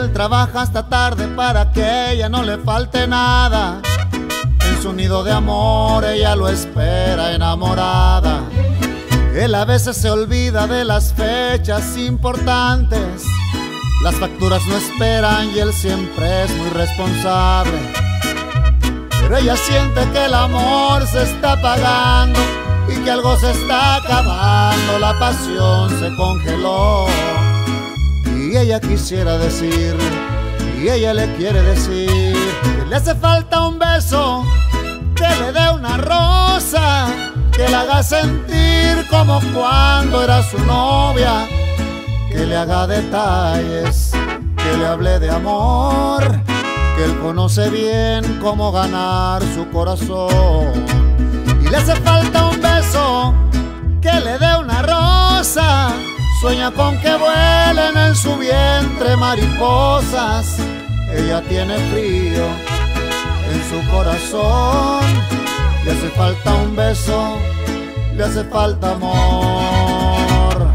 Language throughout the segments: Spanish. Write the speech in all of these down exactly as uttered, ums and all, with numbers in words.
él trabaja hasta tarde para que a ella no le falte nada. En su nido de amor ella lo espera enamorada. Él a veces se olvida de las fechas importantes. Las facturas no esperan y él siempre es muy responsable. Pero ella siente que el amor se está apagando y que algo se está acabando. La pasión se congeló y ella quisiera decir, y ella le quiere decir, que le hace falta un beso, que le dé una rosa, que le haga sentir como cuando era su novia, que le haga detalles, que le hable de amor, que él conoce bien cómo ganar su corazón. Y le hace falta un beso, que le dé una rosa, sueña con que vuelen en su vientre mariposas. Ella tiene frío en su corazón, le hace falta un beso, le hace falta amor.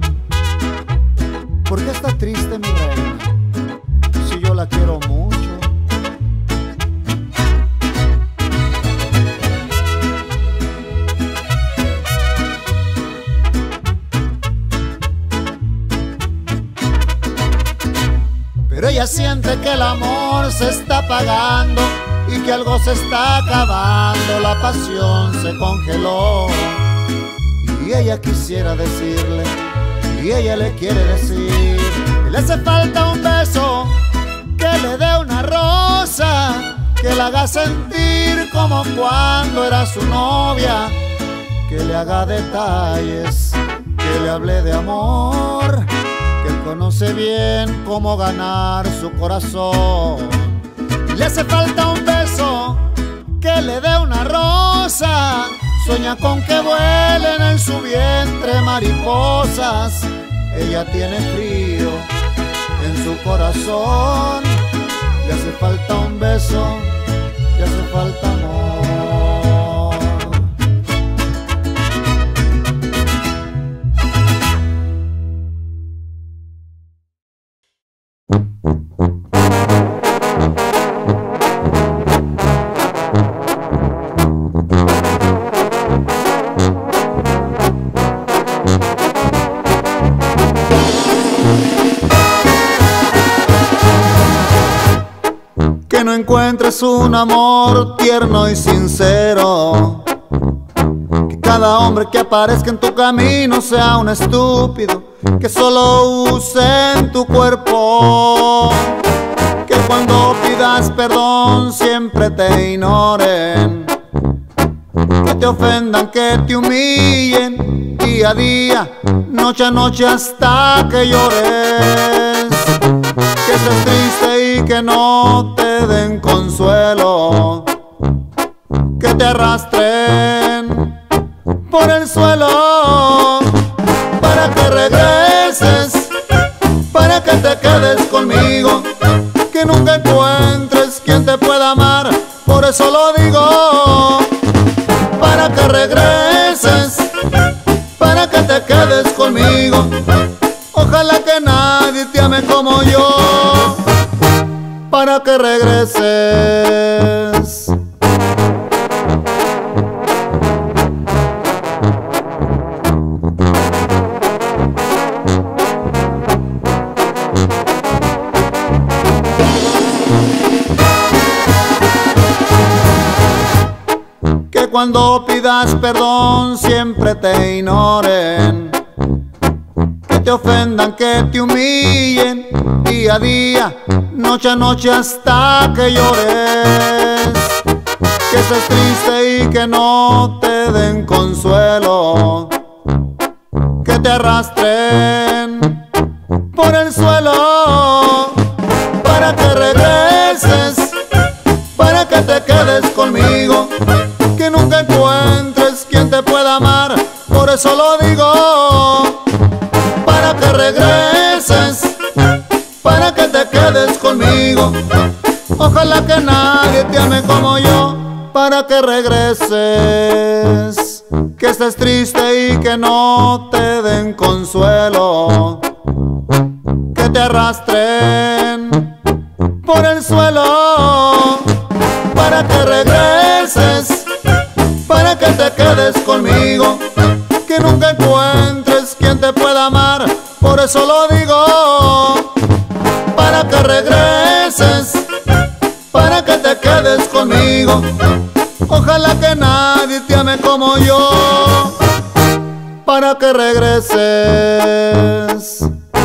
¿Por qué está triste mi reina? Si yo la quiero mucho. Pero ella siente que el amor se está apagando y que algo se está acabando. La pasión se congeló y ella quisiera decirle, y ella le quiere decir, que le hace falta un beso, que le dé una rosa, que le haga sentir como cuando era su novia, que le haga detalles, que le hable de amor, que él conoce bien cómo ganar su corazón. Y le hace falta un beso, que le dé una rosa, sueña con que vuelen en su vientre mariposas. Ella tiene frío en su corazón, le hace falta un beso, le hace falta amor. Que no encuentres un amor tierno y sincero, que cada hombre que aparezca en tu camino sea un estúpido, que solo use en tu cuerpo, que cuando pidas perdón siempre te ignoren, que te ofendan, que te humillen día a día, noche a noche hasta que llores, que estés triste y que no te den consuelo, que te arrastren por el suelo, para que regreses, para que te quedes conmigo, que nunca encuentres quien te pueda amar, por eso lo digo, para que regreses, para que te quedes conmigo, ojalá que nadie te ame como yo, para que regreses. Que cuando pidas perdón siempre te ignoren, que te ofendan, que te humillen día a día, noche a noche hasta que llores, que estés triste y que no te den consuelo, que te arrastren por el suelo, para que regreses, para que te quedes conmigo, que nunca encuentres quien te pueda amar, por eso lo digo, para que regreses, para que te quedes conmigo, ojalá que nadie te ame como yo, para que regreses, que estés triste y que no te den consuelo, que te arrastren por el suelo, para que regreses, para que te quedes conmigo, que nunca encuentres quien te pueda amar. Por eso lo digo, para que regreses, para que te quedes conmigo. Ojalá que nadie te ame como yo, para que regreses.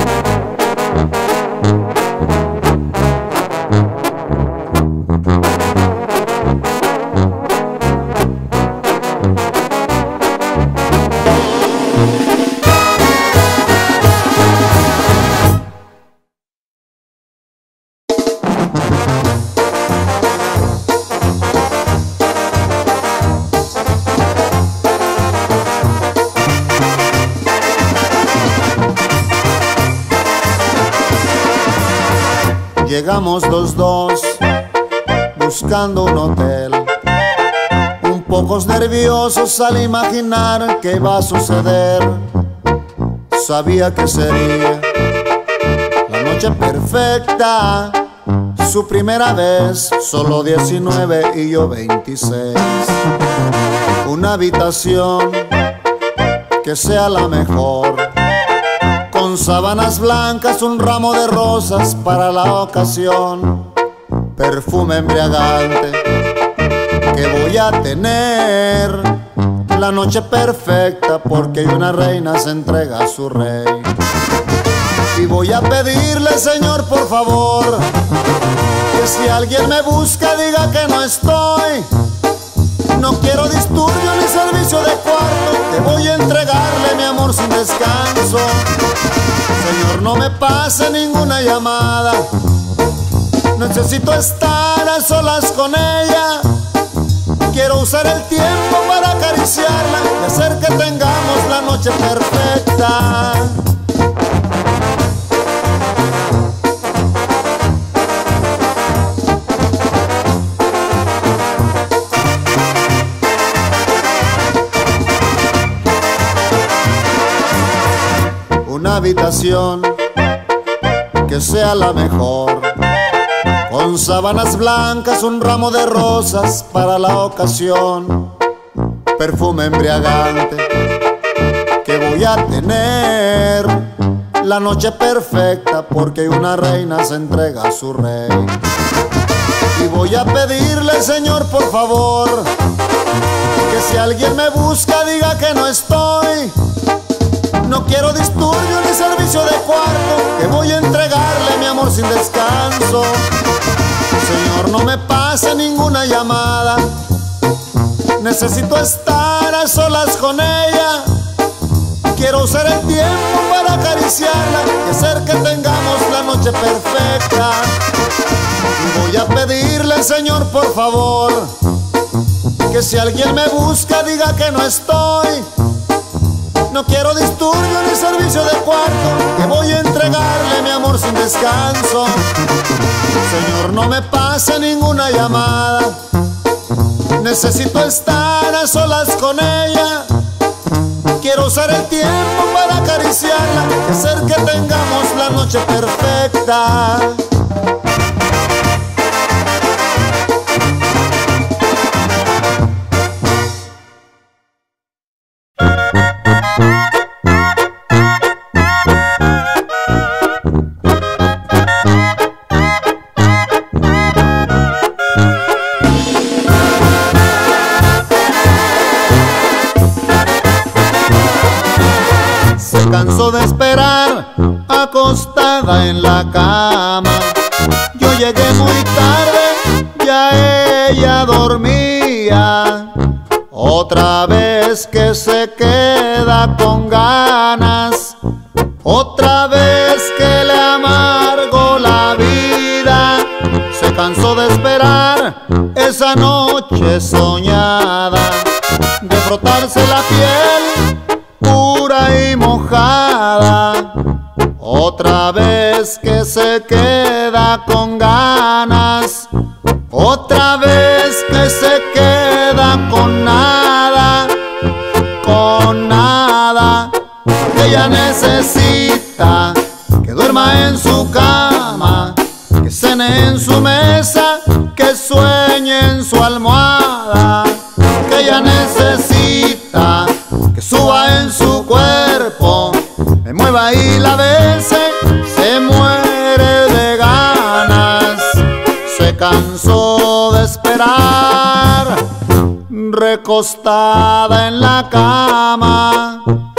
Llegamos los dos buscando un hotel, un poco nerviosos al imaginar qué va a suceder. Sabía que sería la noche perfecta, su primera vez, solo diecinueve y yo veintiséis. Una habitación que sea la mejor, con sábanas blancas, un ramo de rosas para la ocasión, perfume embriagante que voy a tener, la noche perfecta porque una reina se entrega a su rey. Y voy a pedirle, Señor, por favor, que si alguien me busca diga que no estoy. No quiero disturbio ni servicio de cuarto, que voy a entregarle mi amor sin descanso. Señor, no me pase ninguna llamada, necesito estar a solas con ella. Quiero usar el tiempo para acariciarla y hacer que tengamos la noche perfecta. Una habitación que sea la mejor, con sábanas blancas, un ramo de rosas para la ocasión, perfume embriagante que voy a tener, la noche perfecta porque una reina se entrega a su rey. Y voy a pedirle, Señor, por favor, que si alguien me busca diga que no estoy. No quiero disturbio ni servicio de cuarto, que voy a entregarle mi amor sin descanso. Señor, no me pase ninguna llamada, necesito estar a solas con ella. Quiero usar el tiempo para acariciarla y hacer que tengamos la noche perfecta. Y voy a pedirle, Señor, por favor, que si alguien me busca diga que no estoy. No quiero disturbio ni servicio de cuarto, que voy a entregarle mi amor sin descanso. Señor, no me pase ninguna llamada, necesito estar a solas con ella. Quiero usar el tiempo para acariciarla y hacer que tengamos la noche perfecta. Cansó de esperar acostada en la cama. Yo llegué muy tarde, ya ella dormía. Otra vez que se queda con ganas, otra vez que le amargo la vida. Se cansó de esperar esa noche soñada, de frotarse la piel pura y mojada. Otra vez que se queda con ganas, otra vez que se queda con nada, con nada. Ella necesita que duerma en su cama, que cene en su mesa, que sueñe en su almohada, que ella necesita que suba en su cuerpo, me mueva y la bese, se muere de ganas, se cansó de esperar, recostada en la cama.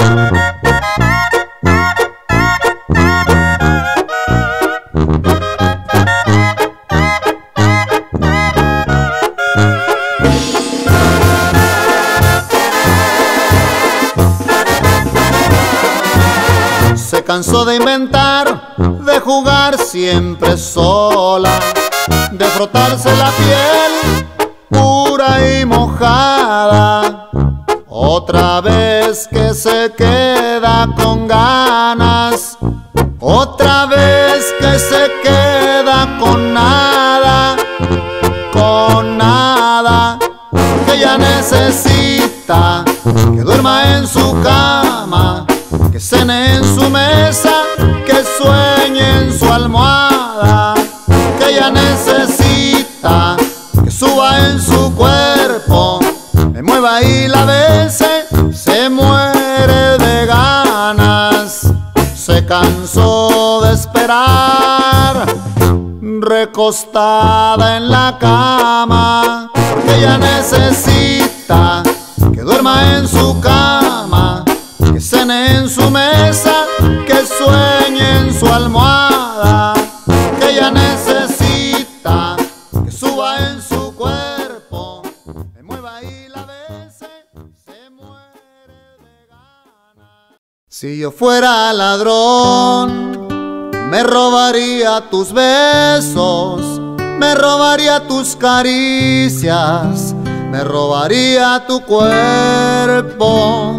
Se cansó de inventar, de jugar siempre sola, de frotarse la piel pura y mojada. Otra vez que se queda con ganas, otra vez que se queda con nada, con nada. Que ella necesita que duerma en su cama, que cene en su mesa, que sueñe en su almohada, que ella necesita que suba en su cuerpo, me mueva y la bese, se muere de ganas, se cansó de esperar, recostada en la cama, porque ella necesita que duerma en su cama, que cene en su mesa, que sueñe en su almohada, que ella necesita que suba en su cuerpo, me mueva y la bese, se muere de ganas. Si yo fuera ladrón, me robaría tus besos, me robaría tus caricias, me robaría tu cuerpo.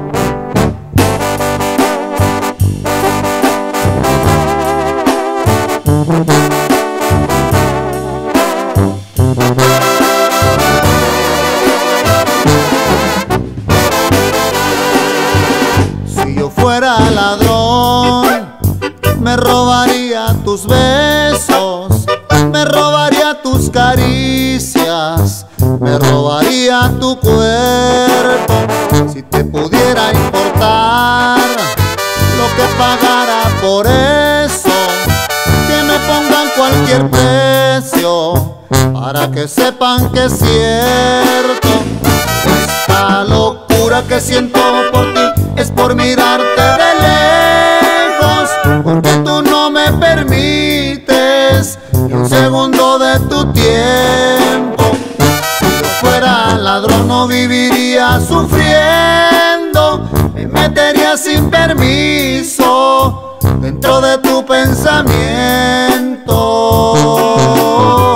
Si yo fuera ladrón, me robaría tus besos, me robaría tus caricias, me robaría tu cuerpo. Si te pudiera importar lo que pagara por eso, que me pongan cualquier precio para que sepan que es cierto. Esta locura que siento por ti es por mirarte de lejos, porque tú no me permites ni un segundo de tu tiempo. Si yo fuera ladrón no viviría sufriendo, me metería sin permiso dentro de tu pensamiento.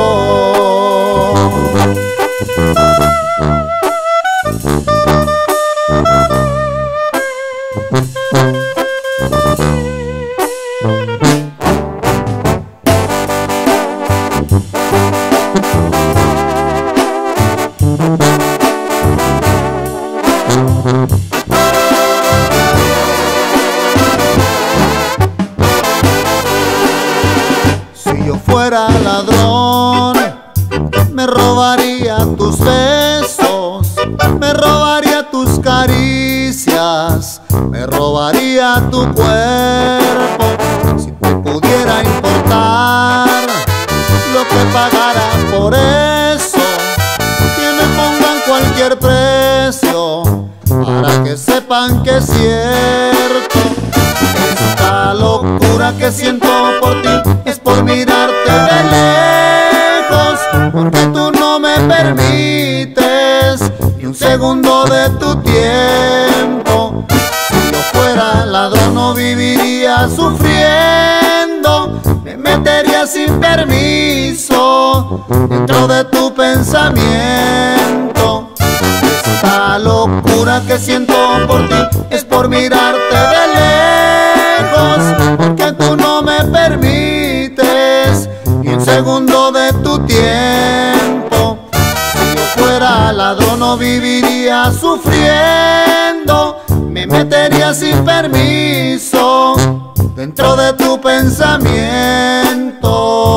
Si yo fuera ladrón, me robaría tus besos, me robaría tus caricias, me robaría tu cuerpo. Si te pudiera importar lo que pagara por eso, que me pongan cualquier precio para que sepan que es cierto. Esta locura que siento por ti es por mirarte de lejos, porque tú no me permites ni un segundo de tu tiempo. Si yo fuera ladrón no viviría sufriendo, me metería sin permiso dentro de tu pensamiento. Esta locura que siento por ti es por mirarte de lejos, porque tú no me permites ni un segundo de tu tiempo. Si yo fuera ladrón no viviría sufriendo, me metería sin permiso dentro de tu pensamiento.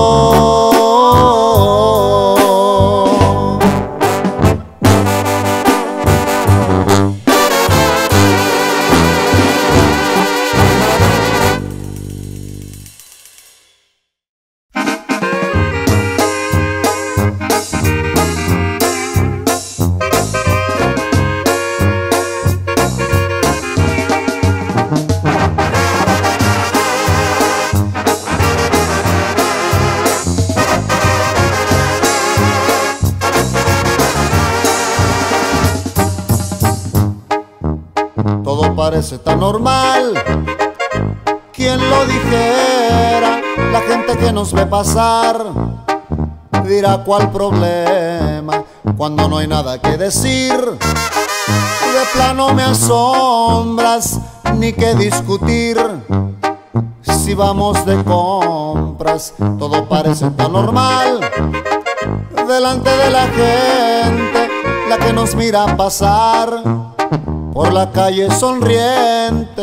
Todo parece tan normal, ¿quién lo dijera? La gente que nos ve pasar dirá cuál problema, cuando no hay nada que decir. De plano me asombras, ni que discutir. Si vamos de compras, todo parece tan normal. Delante de la gente, la que nos mira pasar por la calle sonrientes,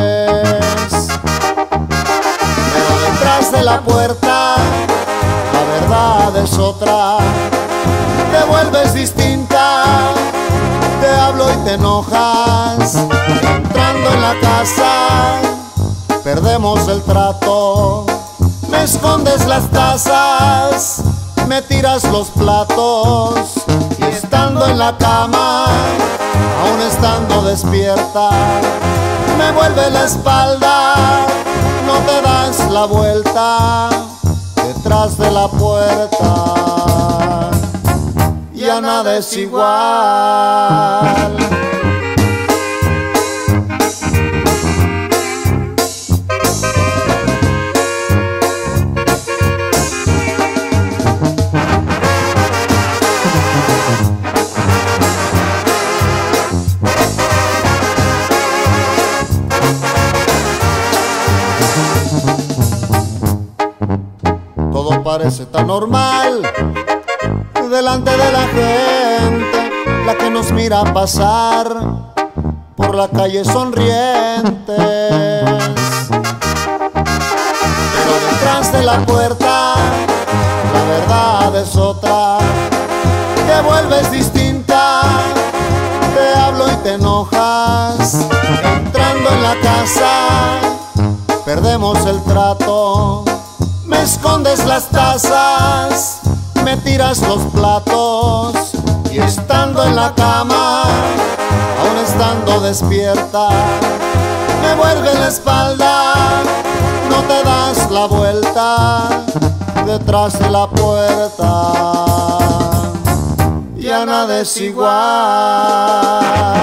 pero detrás de la puerta la verdad es otra. Te vuelves distinta, te hablo y te enojas. Entrando en la casa perdemos el trato. Me escondes las tazas, me tiras los platos, y estando en la cama, aún estando despierta, me vuelve la espalda, no te das la vuelta. Detrás de la puerta ya nada es igual. Todo parece tan normal delante de la gente, la que nos mira pasar por la calle sonrientes, pero detrás de la puerta la verdad es otra. Te vuelves distinta, te hablo y te enojas. Entrando en la casa perdemos el trato. Me escondes las tazas, me tiras los platos, y estando en la cama, aún estando despierta, me vuelve la espalda, no te das la vuelta. Detrás de la puerta ya nada es igual.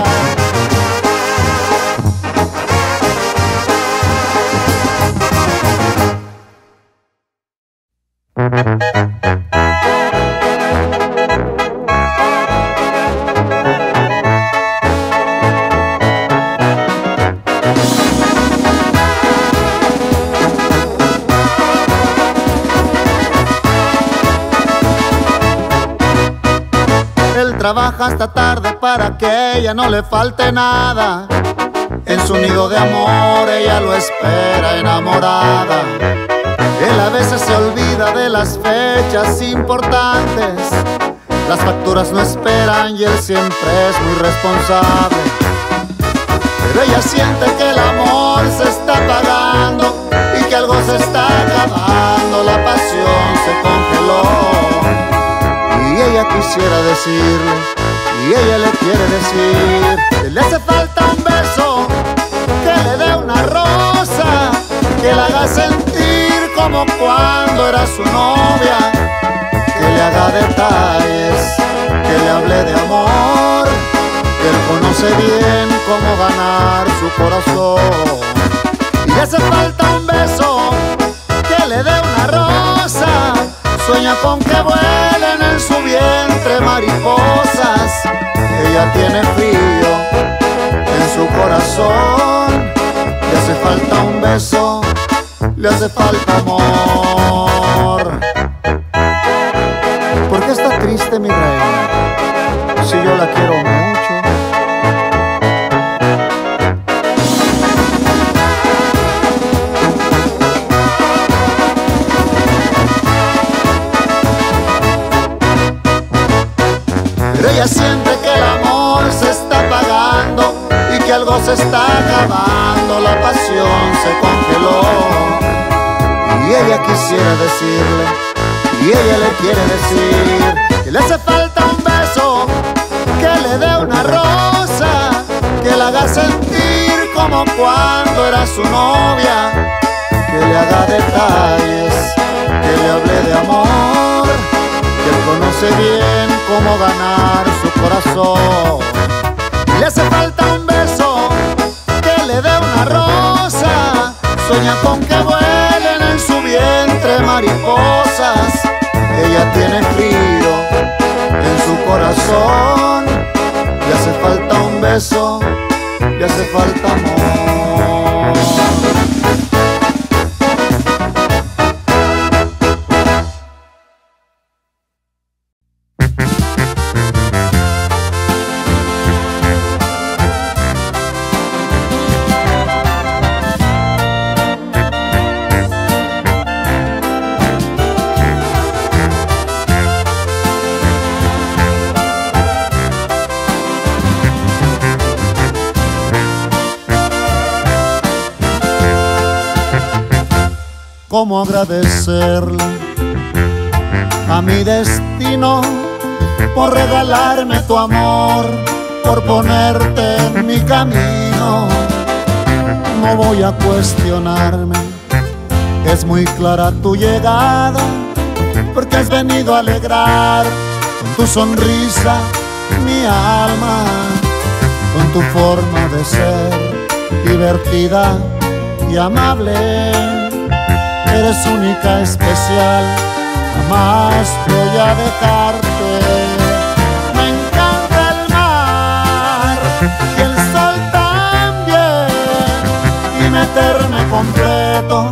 Él trabaja hasta tarde para que ella no le falte nada. En su nido de amor ella lo espera enamorada. Él a veces se olvida de las fechas importantes. Las facturas no esperan y él siempre es muy responsable. Pero ella siente que el amor se está apagando y que algo se está acabando. La pasión se congeló y ella quisiera decirle, y ella le quiere decir que le hace falta un beso, que le dé una rosa, que la haga sentir como cuando era su novia, que le haga detalles, que le hable de amor, que él conoce bien cómo ganar su corazón. Y le hace falta un beso, que le dé una rosa, sueña con que vuelen en su vientre mariposas. Ella tiene frío en su corazón, le hace falta un beso, le hace falta amor. ¿Por qué está triste mi reina? Si yo la quiero mucho. respiración se congeló y ella quisiera decirle, y ella le quiere decir que le hace falta un beso, que le dé una rosa, que la haga sentir como cuando era su novia, que le haga detalles, que le hable de amor, que él conoce bien cómo ganar su corazón. Le hace falta un beso, que le dé una rosa, sueña con que vuelen en su vientre mariposas. Ella tiene frío en su corazón, le hace falta un beso, le hace falta amor. ¿Cómo agradecerle a mi destino por regalarme tu amor, por ponerte en mi camino? No voy a cuestionarme, es muy clara tu llegada, porque has venido a alegrar con tu sonrisa mi alma, con tu forma de ser divertida y amable. Eres única, especial, jamás voy a dejarte. Me encanta el mar y el sol también, y meterme completo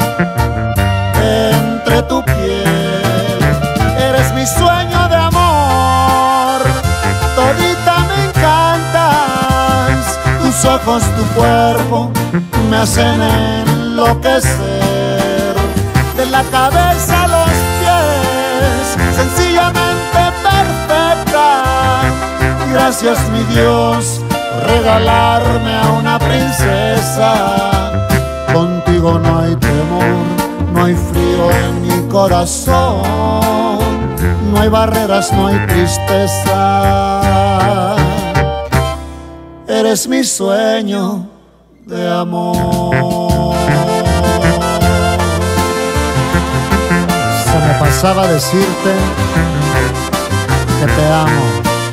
entre tu piel. Eres mi sueño de amor, todita me encantas. Tus ojos, tu cuerpo me hacen enloquecer. De la cabeza a los pies, sencillamente perfecta. Gracias, mi Dios, por regalarme a una princesa. Contigo no hay temor, no hay frío en mi corazón, no hay barreras, no hay tristeza. Eres mi sueño de amor. Me pasaba decirte que te amo.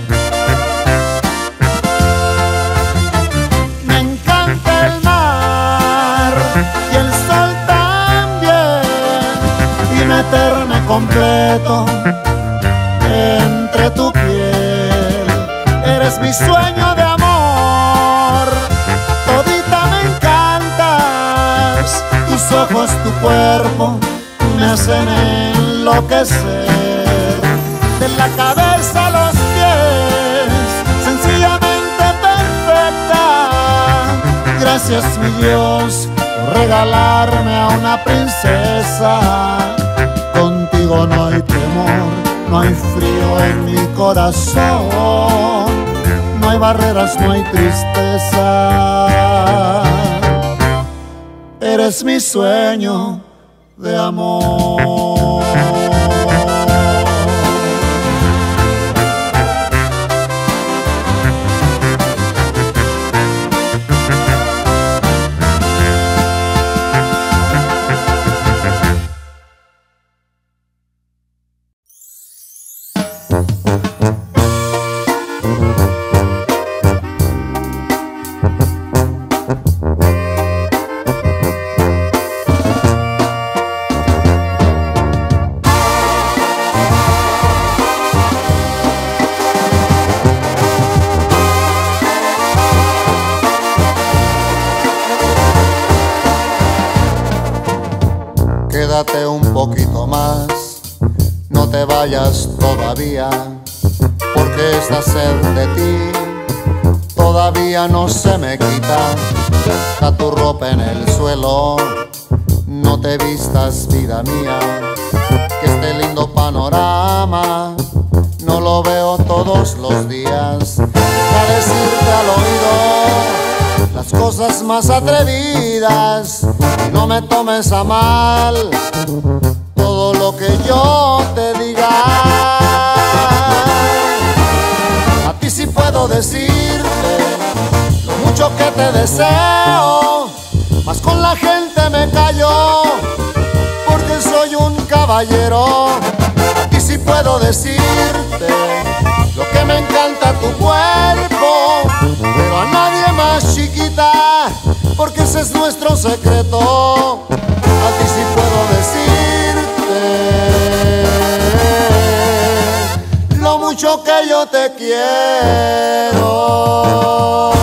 Me encanta el mar y el sol también, y meterme completo entre tu piel. Eres mi sueño de amor, todita me encantas. Tus ojos, tu cuerpo me hacen enloquecer. De la cabeza a los pies, sencillamente perfecta. Gracias, mi Dios, por regalarme a una princesa. Contigo no hay temor, no hay frío en mi corazón, no hay barreras, no hay tristeza. Eres mi sueño de amor. Quédate un poquito más, no te vayas todavía, porque esta sed de ti todavía no se me quita. Deja tu ropa en el suelo, no te vistas, vida mía, que este lindo panorama no lo veo todos los días. Deja decirte al oído las cosas más atrevidas. Y no me tomes a mal todo lo que yo te diga. A ti sí puedo decirte lo mucho que te deseo, mas con la gente me callo porque soy un caballero. A ti sí puedo decirte lo que me encanta tu cuerpo, pero a nadie más, chiquita, porque ese es nuestro secreto. A ti sí puedo decirte lo mucho que yo te quiero.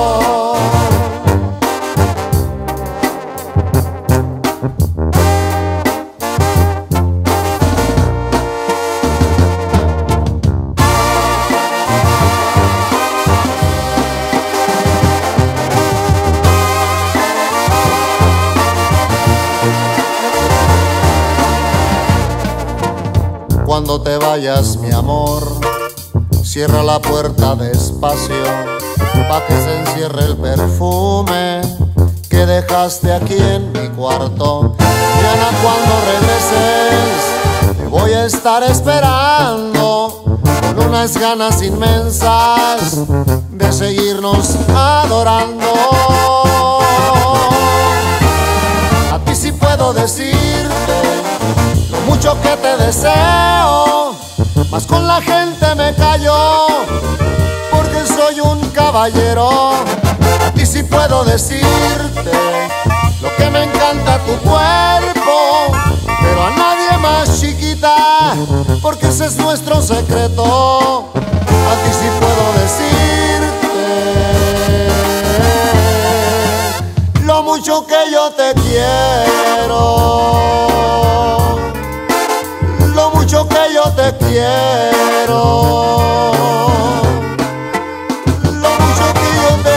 Cuando te vayas, mi amor, cierra la puerta despacio, pa' que se encierre el perfume que dejaste aquí en mi cuarto. Mañana cuando regreses te voy a estar esperando con unas ganas inmensas de seguirnos adorando. A ti sí puedo decirte lo mucho que te deseo, mas con la gente me callo porque soy un caballero. A ti sí puedo decirte lo que me encanta tu cuerpo, pero a nadie más, chiquita, porque ese es nuestro secreto. A ti sí puedo decirte lo mucho que yo te quiero, lo mucho que yo te quiero, lo mucho que yo te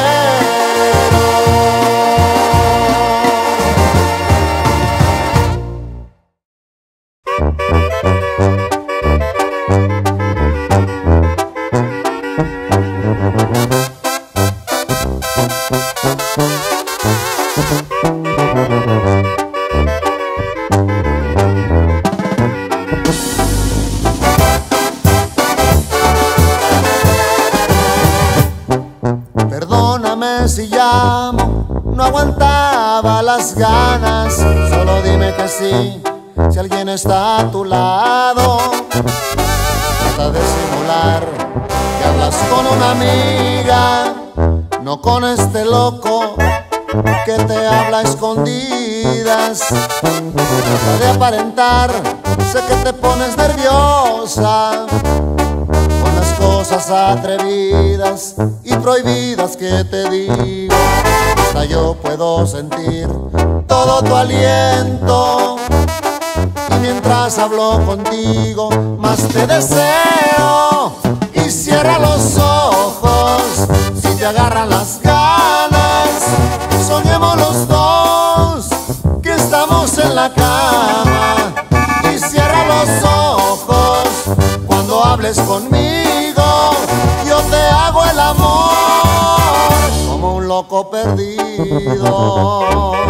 Perdóname si llamo, no aguantaba las ganas. Solo dime que sí, si alguien está a tu lado. Trata de simular que hablas con una amiga, no con este loco que te habla a escondidas. Trata de aparentar, sé que te pones nerviosa con las cosas atrevidas y prohibidas que te digo. Hasta yo puedo sentir todo tu aliento, y mientras hablo contigo más te deseo. Y cierra los ojos si te agarran las ganas, soñemos los dos que estamos en la cama. Y cierra los ojos cuando hables conmigo, yo te hago el amor como un loco perdido.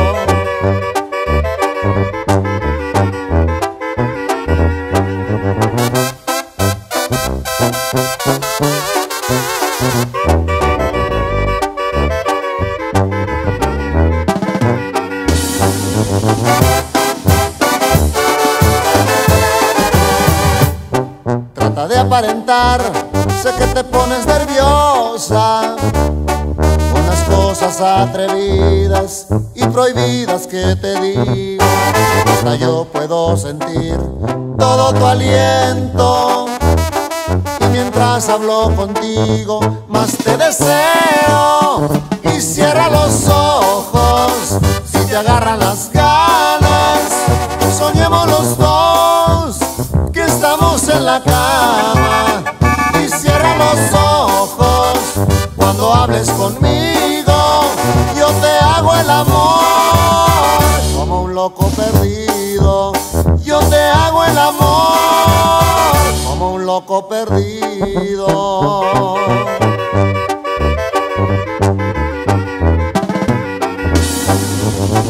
Trata de aparentar, sé que te pones nerviosa con las cosas atrevidas y prohibidas que te digo. Hasta yo puedo sentir todo tu aliento, y mientras hablo contigo más te deseo. Y cierra los ojos si te agarran las ganas, soñemos los dos que estamos en la cama. Y cierra los ojos cuando hables conmigo, yo te hago el amor como un loco perdido. Yo te hago el amor como un loco perdido.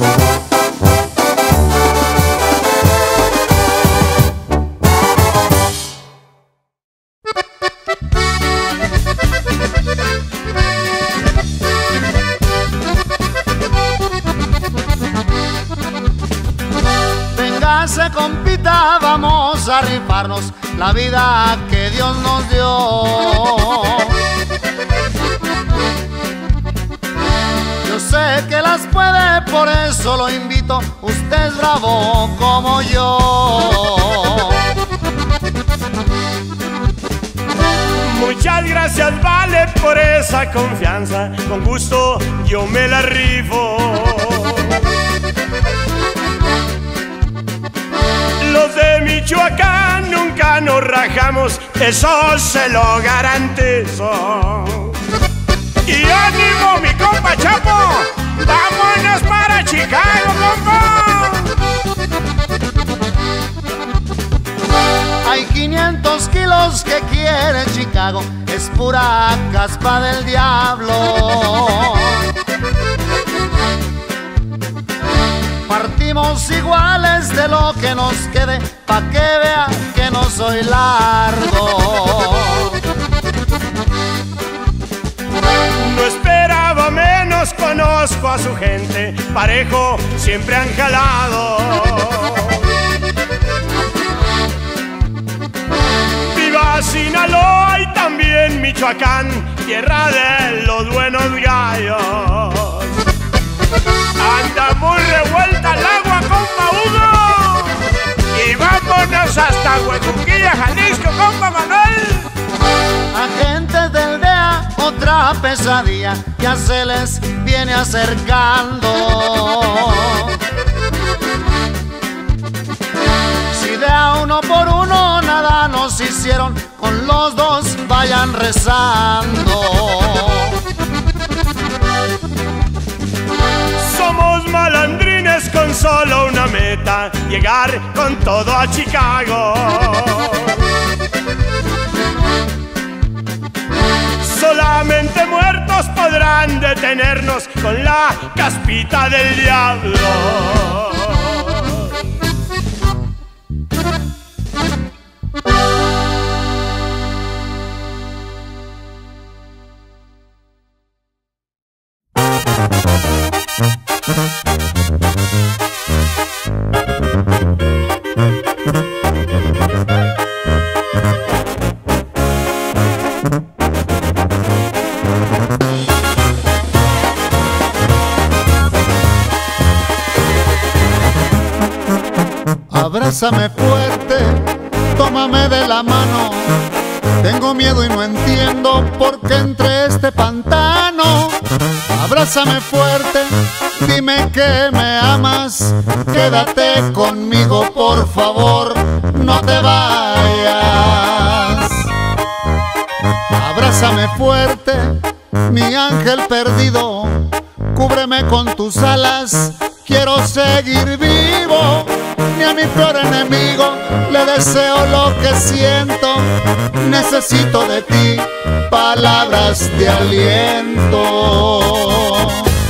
Véngase, compita, vamos a rifarnos la vida que Dios nos dio. Yo sé que las puede, por eso lo invito, usted es bravo como yo. Muchas gracias, vale, por esa confianza, con gusto yo me la rifo. Los de Michoacán nunca nos rajamos, eso se lo garantizo. Y ánimo, mi compa Chapo, vámonos para Chicago, compa. Hay quinientos kilos que quiere Chicago, es pura caspa del diablo. Partimos iguales de lo que nos quede, pa' que vea que no soy largo. No esperaba menos, conozco a su gente, parejo siempre han jalado. Viva Sinaloa y también Michoacán, tierra de los buenos gallos. Anda muy revuelta el agua, compa Hugo, y vámonos hasta Huejuquilla, Jalisco, compa Manuel. Agentes del D E A, otra pesadilla ya se les viene acercando. Si de a uno por uno nada nos hicieron, con los dos vayan rezando. Somos malandrines con solo una meta, llegar con todo a Chicago. Solamente muertos podrán detenernos con la caspita del diablo. Abrázame fuerte, tómame de la mano. Tengo miedo y no entiendo por qué entre este pantano. Abrázame fuerte, dime que me amas. Quédate conmigo, por favor, no te vayas. Abrázame fuerte, mi ángel perdido. Cúbreme con tus alas, quiero seguir vivo. Ni a mi peor enemigo le deseo lo que siento. Necesito de ti palabras de aliento.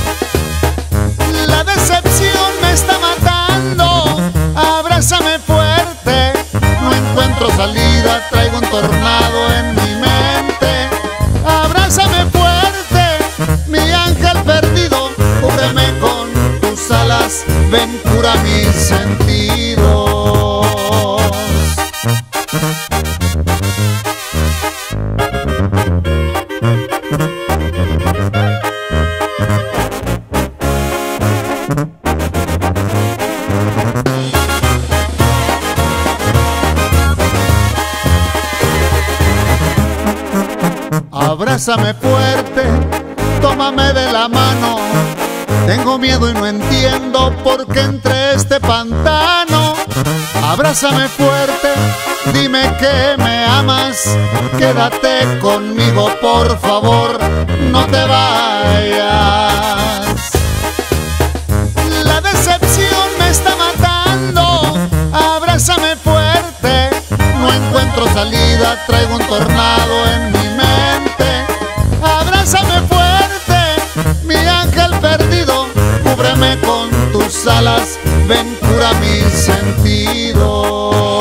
La decepción me está matando. Abrázame fuerte, no encuentro salida, traigo un tornado en mi mente. Abrázame fuerte, mi ángel perdido. Cúbreme con tus alas, ven, cura mis sentidos. Abrázame fuerte, tómame de la mano. Tengo miedo y no entiendo por qué entre este pantano. Abrázame fuerte, dime que me amas. Quédate conmigo, por favor, no te vayas. La decepción me está matando. Abrázame fuerte, no encuentro salida, traigo un tornado en mi mente. Abrázame fuerte, mi ángel perdido. Cúbreme con tus tus alas, ven, cura mis sentidos.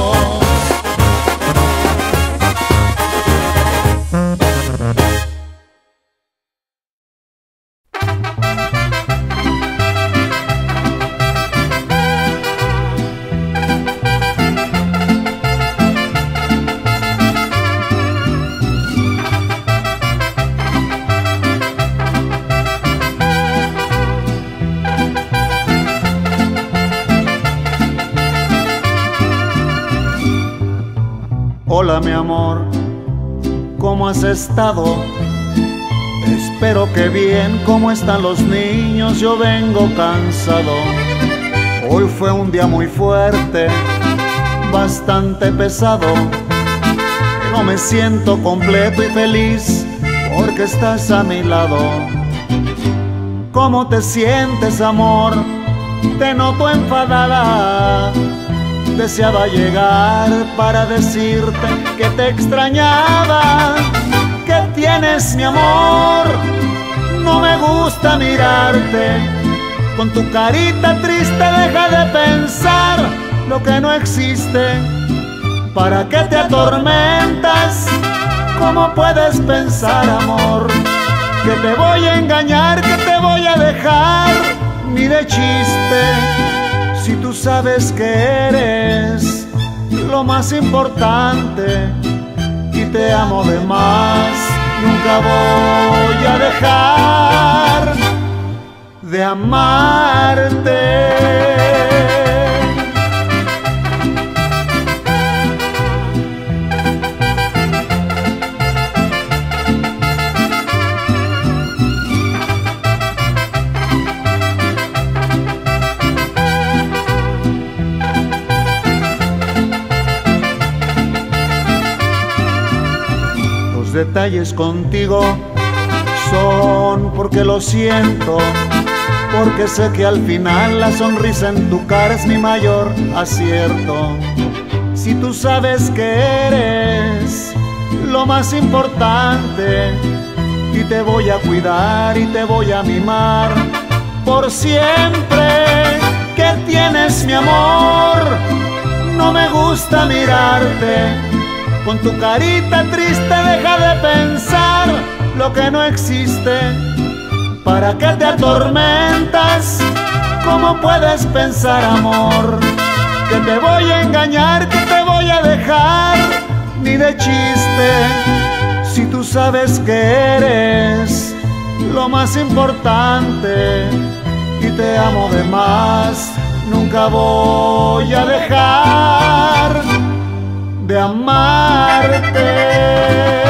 Hola mi amor, ¿cómo has estado? Espero que bien. ¿Cómo están los niños? Yo vengo cansado. Hoy fue un día muy fuerte, bastante pesado, pero me siento completo y feliz porque estás a mi lado. ¿Cómo te sientes, amor? Te noto enfadada. Deseaba llegar para decirte que te extrañaba. ¿Qué tienes, mi amor? No me gusta mirarte con tu carita triste. Deja de pensar lo que no existe. ¿Para qué te atormentas? ¿Cómo puedes pensar, amor, que te voy a engañar, que te voy a dejar? Ni de chiste. Si tú sabes que eres lo más importante y te amo de más, nunca voy a dejar de amarte. Detalles contigo son porque lo siento, porque sé que al final la sonrisa en tu cara es mi mayor acierto. Si tú sabes que eres lo más importante y te voy a cuidar y te voy a mimar por siempre. ¿Qué tienes, mi amor? No me gusta mirarte con tu carita triste. Deja de pensar lo que no existe. ¿Para qué te atormentas? ¿Cómo puedes pensar, amor, que te voy a engañar, que te voy a dejar? Ni de chiste. Si tú sabes que eres lo más importante y te amo de más, nunca voy a dejar de amarte.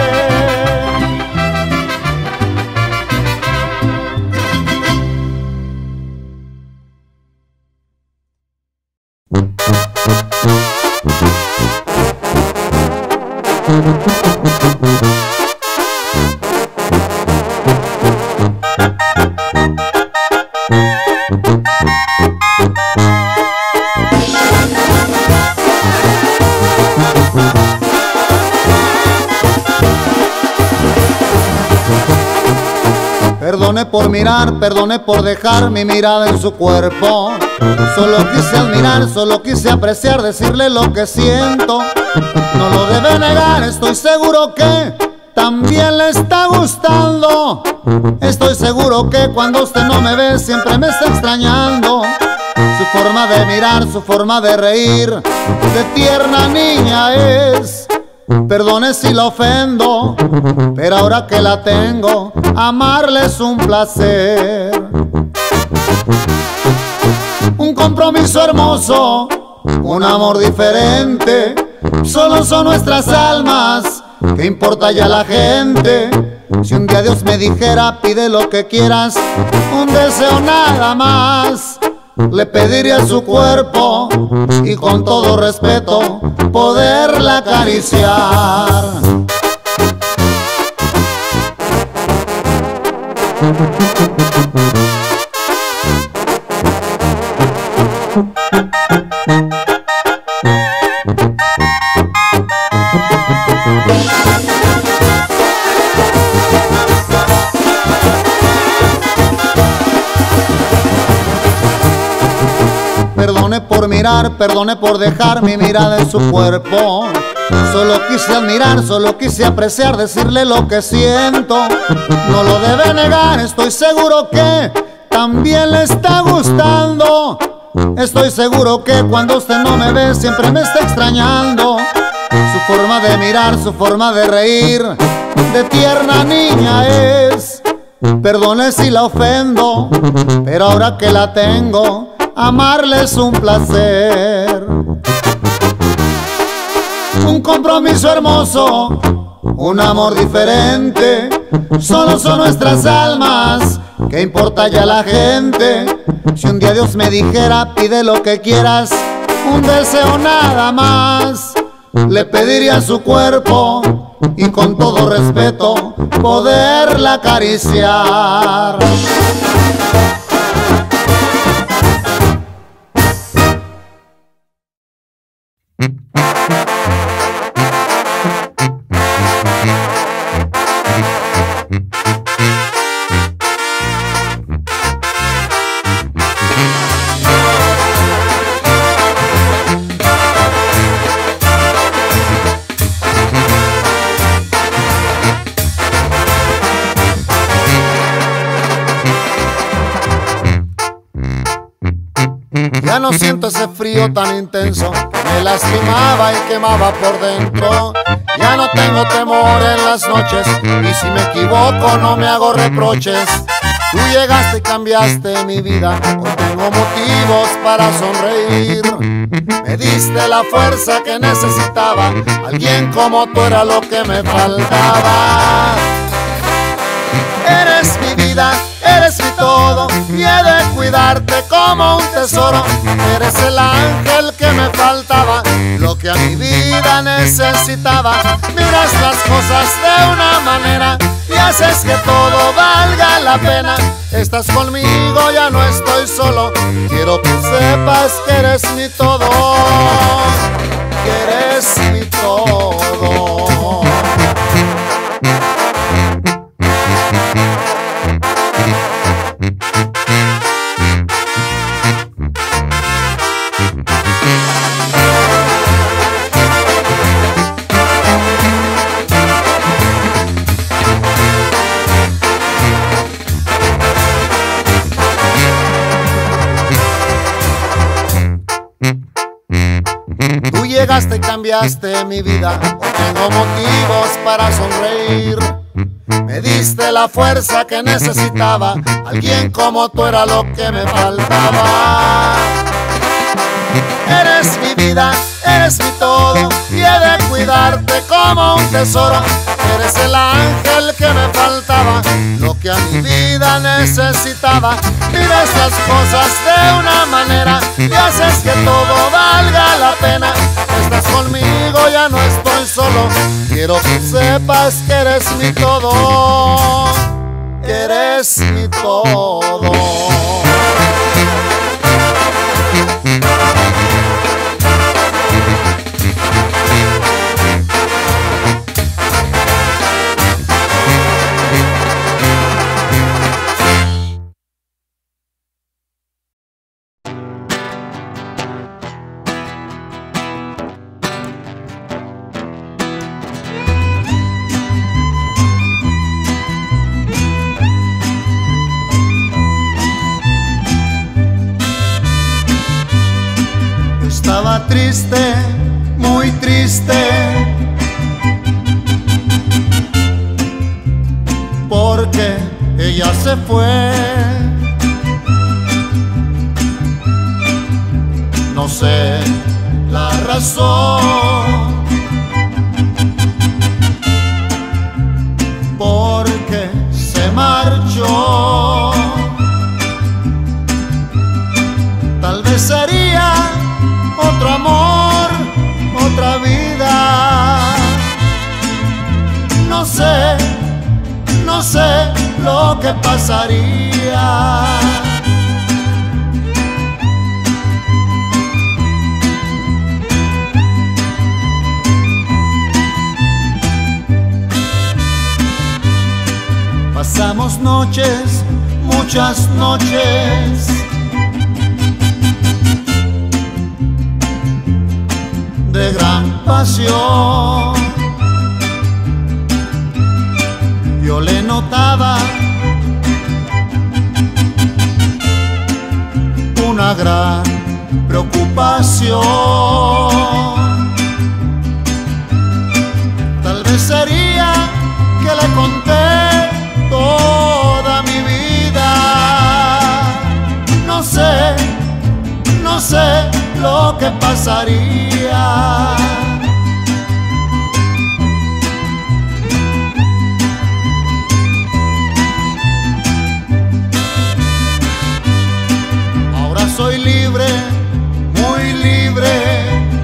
Perdone por mirar, perdone por dejar mi mirada en su cuerpo. Solo quise admirar, solo quise apreciar, decirle lo que siento. No lo debe negar, estoy seguro que también le está gustando. Estoy seguro que cuando usted no me ve siempre me está extrañando. Su forma de mirar, su forma de reír, de tierna niña es. Perdone si la ofendo, pero ahora que la tengo, amarle es un placer. Un compromiso hermoso, un amor diferente. Solo son nuestras almas, ¿qué importa ya la gente? Si un día Dios me dijera, pide lo que quieras, un deseo nada más, le pediría su cuerpo y con todo respeto poderla acariciar. Perdone por mirar, perdone por dejar mi mirada en su cuerpo. Solo quise admirar, solo quise apreciar, decirle lo que siento. No lo debe negar, estoy seguro que también le está gustando. Estoy seguro que cuando usted no me ve siempre me está extrañando. Su forma de mirar, su forma de reír, de tierna niña es. Perdone si la ofendo, pero ahora que la tengo, amarle es un placer. Un compromiso hermoso, un amor diferente, solo son nuestras almas, ¿qué importa ya la gente? Si un día Dios me dijera, pide lo que quieras, un deseo nada más, le pediría su cuerpo y con todo respeto poderla acariciar. Ya no siento ese frío tan intenso que me lastimaba y quemaba por dentro. Ya no tengo temor en las noches y si me equivoco no me hago reproches. Tú llegaste y cambiaste mi vida, hoy tengo motivos para sonreír. Me diste la fuerza que necesitaba, alguien como tú era lo que me faltaba. Eres mi vida, eres mi todo y he de cuidarte como un tesoro. Eres el ángel que me faltaba, lo que a mi vida necesitaba. Miras las cosas de una manera y haces que todo valga la pena. Estás conmigo, ya no estoy solo, quiero que sepas que eres mi todo, que eres mi todo. Tú llegaste y cambiaste mi vida, hoy tengo motivos para sonreír. Me diste la fuerza que necesitaba, alguien como tú era lo que me faltaba. Eres mi vida, eres mi todo y he de cuidarte como un tesoro. Eres el ángel que me faltaba, lo que a mi vida necesitaba. Miras las cosas de una manera y haces que todo valga la pena. Estás conmigo, ya no estoy solo, quiero que sepas que eres mi todo, que eres mi todo. Estaba triste, muy triste, porque ella se fue. No sé la razón, porque se marchó. Tal vez sería otro amor, otra vida. No sé, no sé lo que pasaría. Pasamos noches, muchas noches, despacio. Yo le notaba una gran preocupación. Tal vez sería que le conté toda mi vida. No sé, no sé lo que pasaría. Ahora soy libre, muy libre,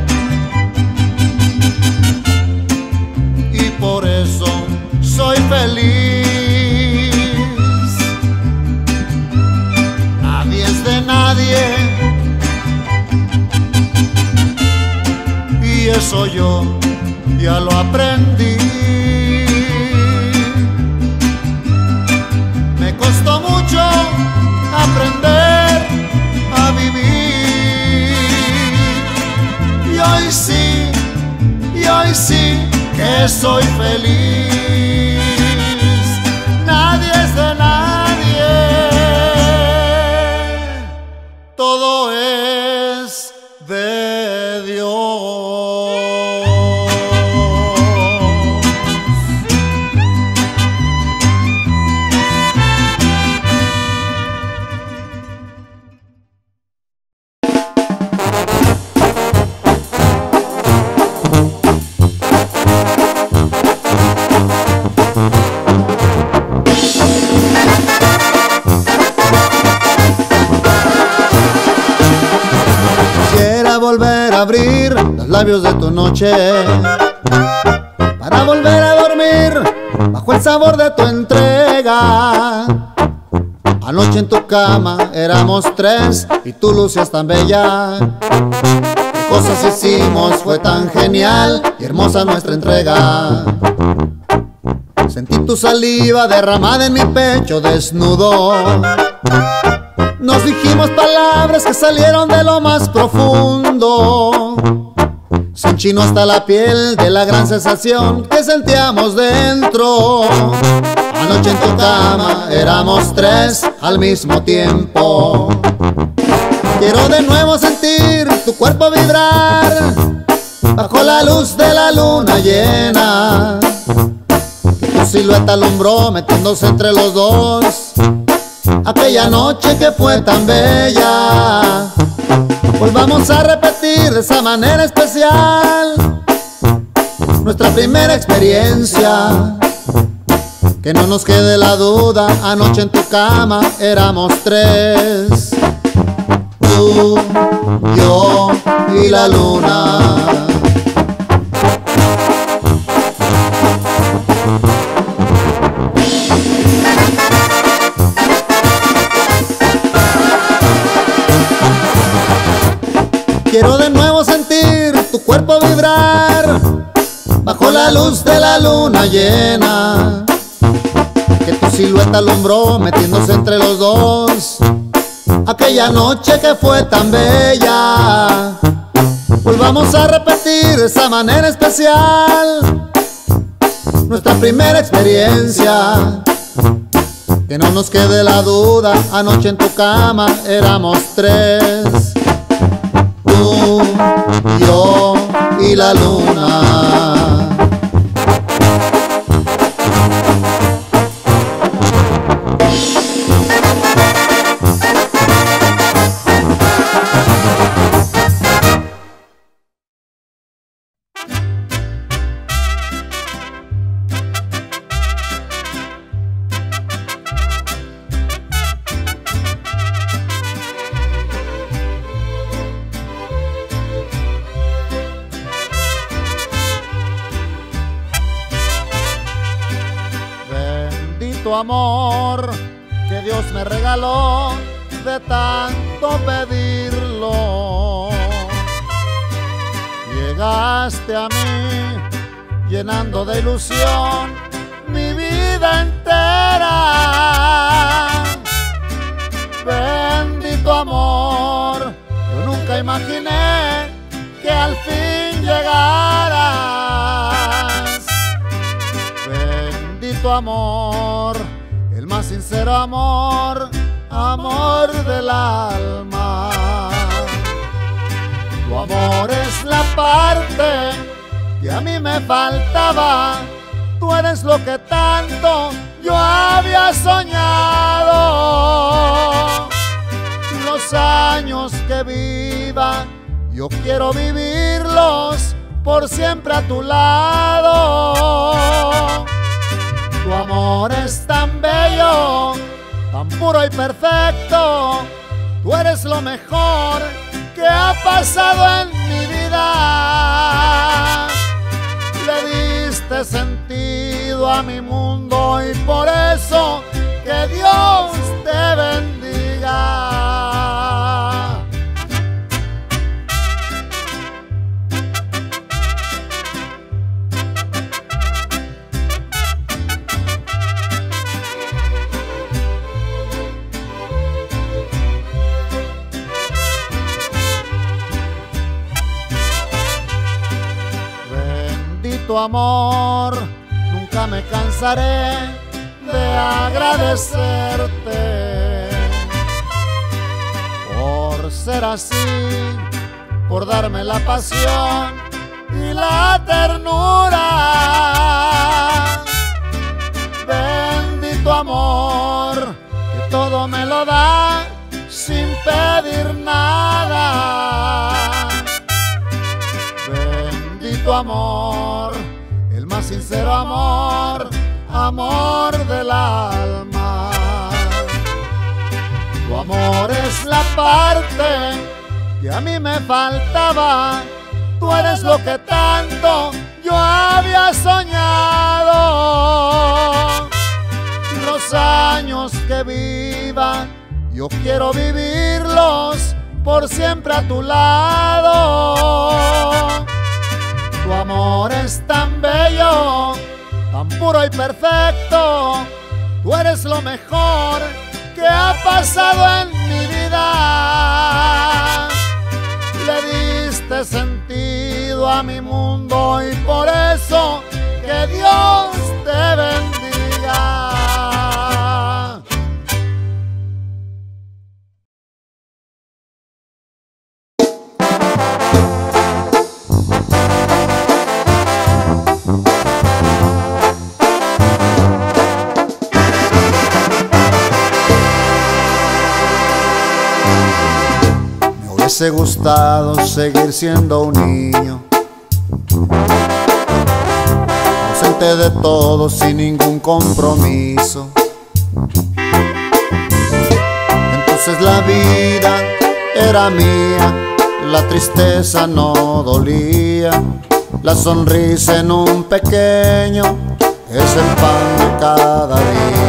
y por eso soy feliz. Nadie es de nadie, y eso yo ya lo aprendí. Me costó mucho aprender a vivir, y hoy sí, y hoy sí que soy feliz. Nadie es de nadie, todo es de Dios. Volver a abrir los labios de tu noche, para volver a dormir bajo el sabor de tu entrega. Anoche en tu cama éramos tres y tú lucías tan bella. Qué cosas hicimos, fue tan genial y hermosa nuestra entrega. Sentí tu saliva derramada en mi pecho desnudo. Nos dijimos palabras que salieron de lo más profundo. Se enchinó hasta la piel de la gran sensación que sentíamos dentro. Anoche en tu cama éramos tres al mismo tiempo. Quiero de nuevo sentir tu cuerpo vibrar bajo la luz de la luna llena. Que tu silueta alumbró metiéndose entre los dos aquella noche que fue tan bella. Volvamos a repetir de esa manera especial nuestra primera experiencia. Que no nos quede la duda, anoche en tu cama éramos tres. Tú, yo y la luna. Quiero de nuevo sentir tu cuerpo vibrar bajo la luz de la luna llena. Que tu silueta alumbró metiéndose entre los dos aquella noche que fue tan bella. Volvamos a repetir de esa manera especial nuestra primera experiencia. Que no nos quede la duda, anoche en tu cama éramos tres. Tú, yo y la luna. Bendito amor que Dios me regaló de tanto pedirlo. Llegaste a mí llenando de ilusión mi vida entera. Bendito amor, yo nunca imaginé que al fin llegara. amor, el más sincero amor, amor del alma. Tu amor es la parte que a mí me faltaba, tú eres lo que tanto yo había soñado. Los años que viva, yo quiero vivirlos por siempre a tu lado. Tu amor es tan bello, tan puro y perfecto, tú eres lo mejor que ha pasado en mi vida. Le diste sentido a mi mundo y por eso que Dios te bendiga. Tu amor, nunca me cansaré de agradecerte por ser así, por darme la pasión y la ternura. Bendito amor, que todo me lo da sin pedir nada. Bendito amor, el más sincero amor, amor del alma. Tu amor es la parte que a mí me faltaba, tú eres lo que tanto yo había soñado. Los años que viva, yo quiero vivirlos por siempre a tu lado. Tu amor es tan bello, tan puro y perfecto, tú eres lo mejor que ha pasado en mi vida. Le diste sentido a mi mundo y por eso que Dios te bendiga. Me hubiese gustado seguir siendo un niño, ausente de todo, sin ningún compromiso. Entonces la vida era mía, la tristeza no dolía, la sonrisa en un pequeño es el pan de cada día.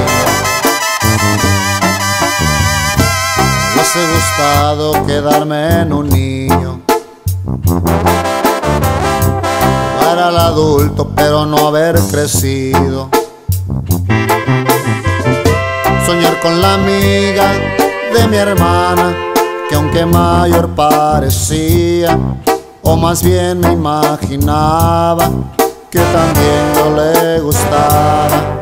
Me hubiese gustado quedarme en un niño, jugar al adulto pero no haber crecido, soñar con la amiga de mi hermana que aunque mayor parecía, o más bien me imaginaba que también yo le gustara.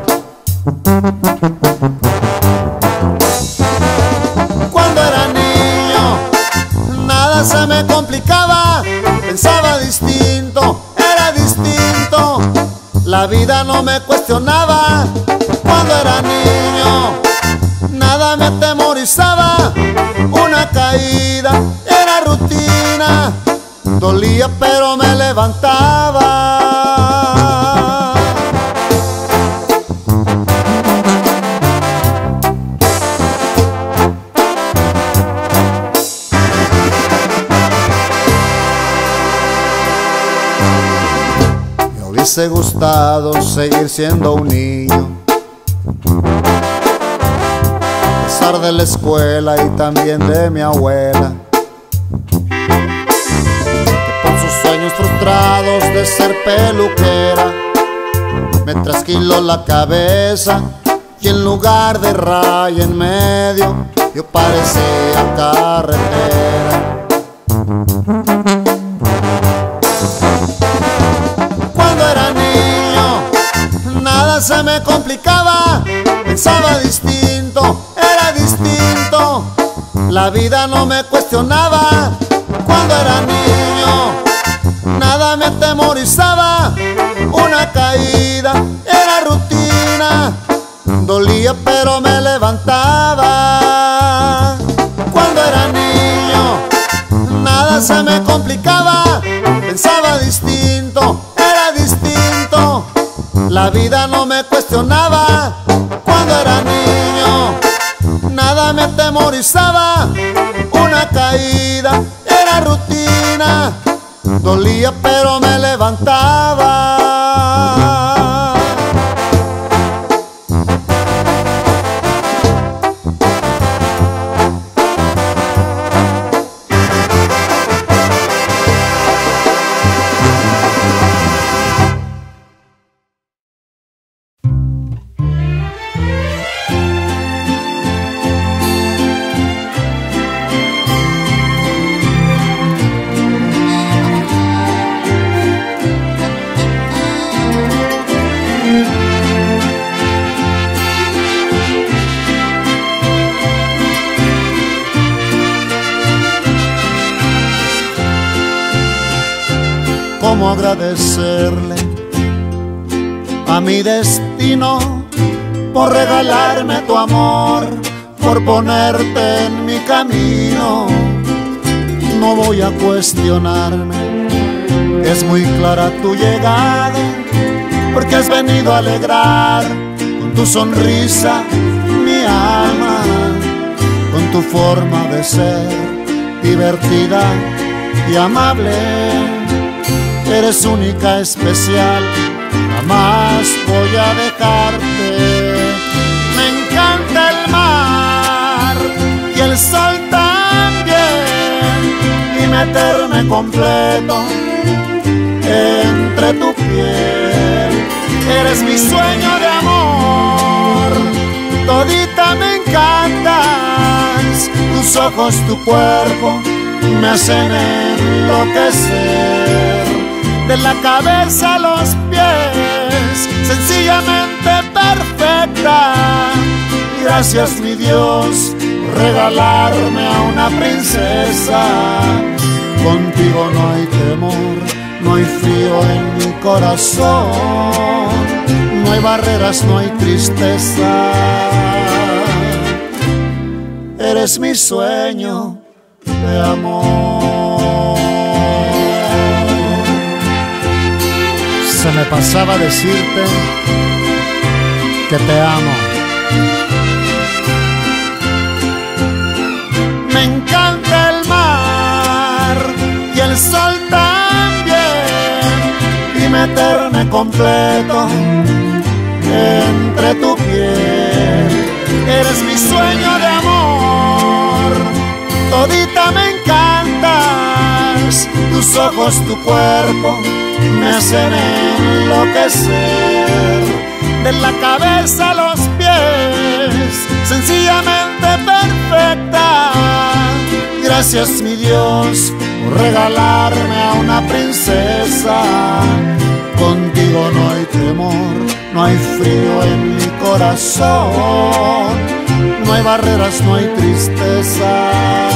Cuando era niño nada se me complicaba, pensaba distinto, era distinto, la vida no me cuestionaba. Cuando era niño nada me atemorizaba, una caída era rutina, dolía pero me levantaba. Me hubiese gustado seguir siendo un niño, a pesar de la escuela y también de mi abuela, sueños frustrados de ser peluquera me trasquiló la cabeza y en lugar de raya en medio yo parecía carretera. Cuando era niño nada se se me complicaba, pensaba distinto, era distinto. La vida no me cuestionaba cuando era niño, nada me atemorizaba. Una caída era rutina, dolía pero me levantaba. Cuando era niño, nada se me complicaba, pensaba distinto, era distinto. La vida no me cuestionaba cuando era niño, nada me atemorizaba. Una caída era rutina, dolía pero me levantaba. ¿Cómo agradecerle a mi destino por regalarme tu amor, por ponerte en mi camino? No voy a cuestionarme, es muy clara tu llegada, porque has venido a alegrar con tu sonrisa mi alma, con tu forma de ser divertida y amable. Eres única, especial, jamás voy a dejarte. Me encanta el mar y el sol también, y meterme completo entre tu piel. Eres mi sueño de amor, todita me encantas. Tus ojos, tu cuerpo me hacen enloquecer. De la cabeza a los pies, sencillamente perfecta. Gracias mi Dios por regalarme a una princesa. Contigo no hay temor, no hay frío en mi corazón, no hay barreras, no hay tristeza. Eres mi sueño de amor. Se me pasaba decirte que te amo. Me encanta el mar y el sol también, y meterme completo entre tu piel. Eres mi sueño de amor, todita me encantas. Tus ojos, tu cuerpo me hacen enloquecer. De la cabeza a los pies, sencillamente perfecta. Gracias mi Dios por regalarme a una princesa. Contigo no hay temor, no hay frío en mi corazón, no hay barreras, no hay tristeza.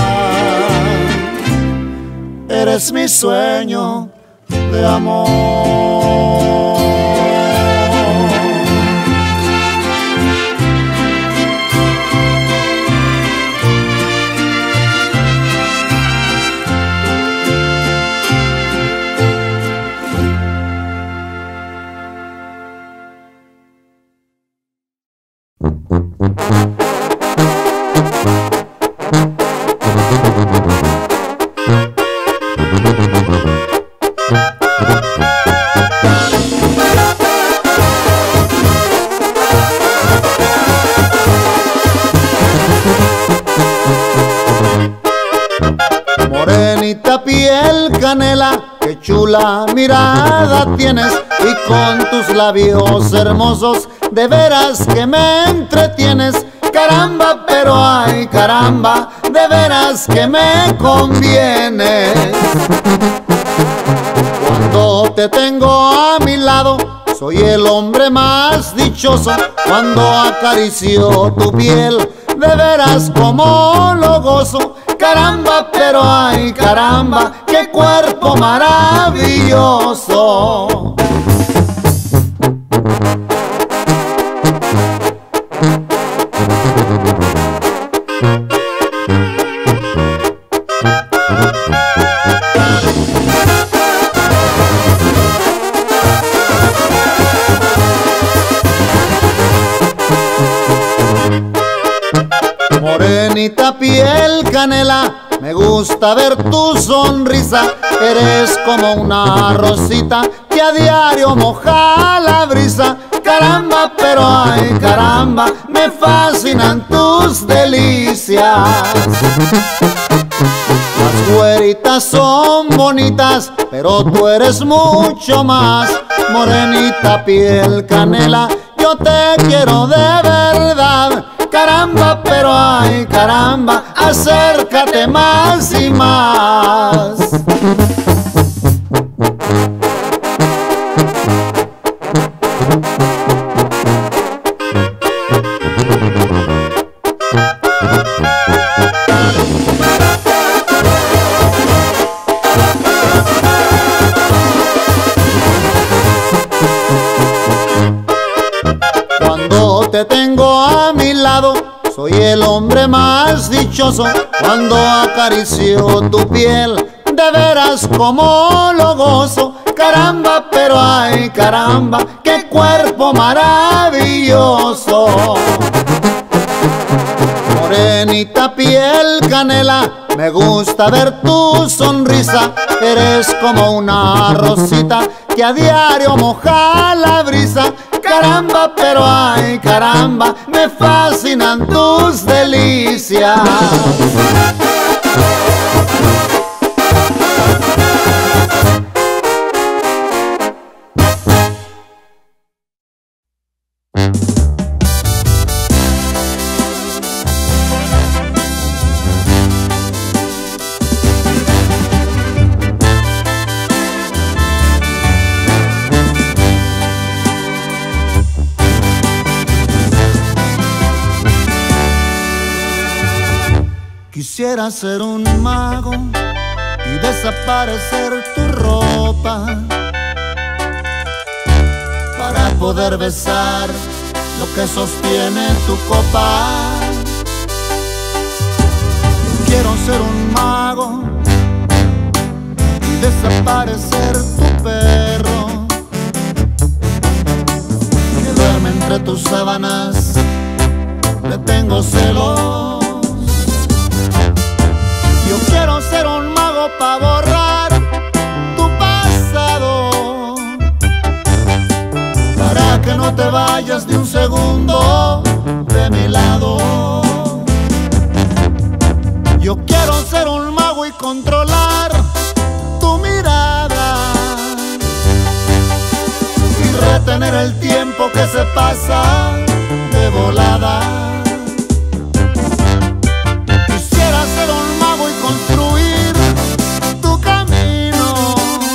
Eres mi sueño de amor. Morenita piel canela, qué chula mirada tienes, y con tus labios hermosos de veras que me entretienes. Caramba, pero ay caramba, de veras que me convienes. Cuando te tengo a mi lado, soy el hombre más más dichoso cuando acarició tu piel. De veras como lo gozo, caramba, pero ay caramba, qué cuerpo maravilloso. Morenita piel canela, me gusta ver tu sonrisa. Eres como una rosita que a diario moja la brisa. Caramba, pero ay caramba, me fascinan tus delicias. Las güeritas son bonitas, pero tú eres mucho más. Morenita piel canela, yo te quiero de verdad. Caramba, pero ay caramba, acércate más y más. Cuando te tengo a mi lado, soy el hombre más dichoso. Cuando acaricio tu piel, de veras como lo gozo. Caramba, pero ay caramba, qué cuerpo maravilloso. Morenita piel canela, me gusta ver tu sonrisa. Eres como una rosita que a diario moja la brisa. Caramba, pero ay caramba, me fascinan tus delicias. Quisiera ser un mago y desaparecer tu ropa para poder besar lo que sostiene tu copa. Quiero ser un mago y desaparecer tu perro que duerme entre tus sábanas. Le tengo celos. Yo quiero ser un mago para borrar tu pasado, para que no te vayas ni un segundo de mi lado. Yo quiero ser un mago y controlar tu mirada y retener el tiempo que se pasa de volada. Construir tu camino,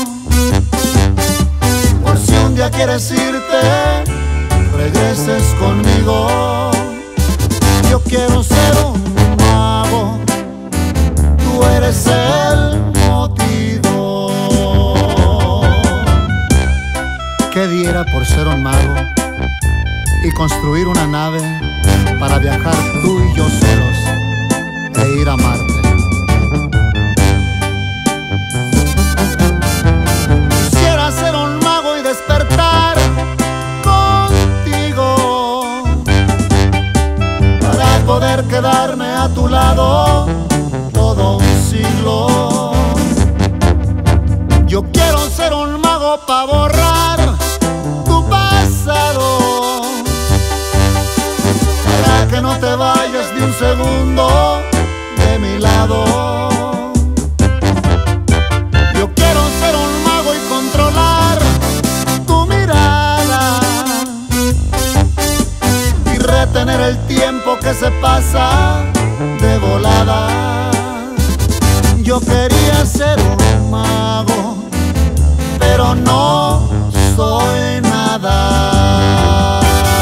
por si un día quieres irte, regreses conmigo. Yo quiero ser un mago, tú eres el motivo. ¿Qué diera por ser un mago y construir una nave para viajar tú y yo solos e ir a Marte? Despertar contigo para poder quedarme a tu lado todo un siglo. Yo quiero ser un mago para borrar tu pasado, para que no te vayas ni un segundo de mi lado. Yo quiero ser un mago y controlar tener el tiempo que se pasa de volada. Yo quería ser un mago, pero no soy nada.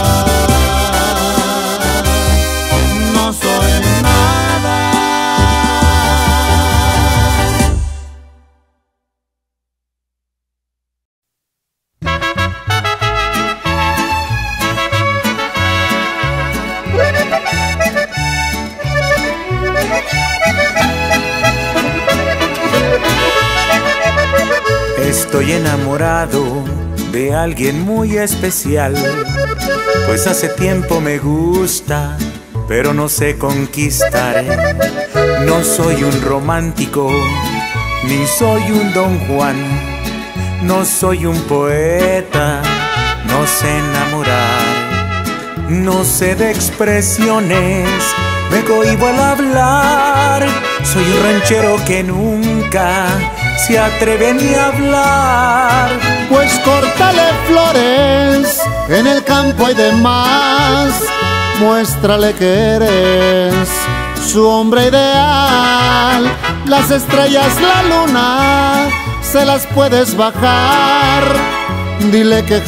Estoy enamorado de alguien muy especial, pues hace tiempo me gusta, pero no sé conquistar. No soy un romántico, ni soy un Don Juan, no soy un poeta, no sé enamorar, no sé de expresiones, me cohíbo al hablar. Soy un ranchero que nunca se atreve ni a hablar. Pues córtale flores, en el campo hay de más. Muéstrale que eres su hombre ideal. Las estrellas, la luna, se las puedes bajar. Dile que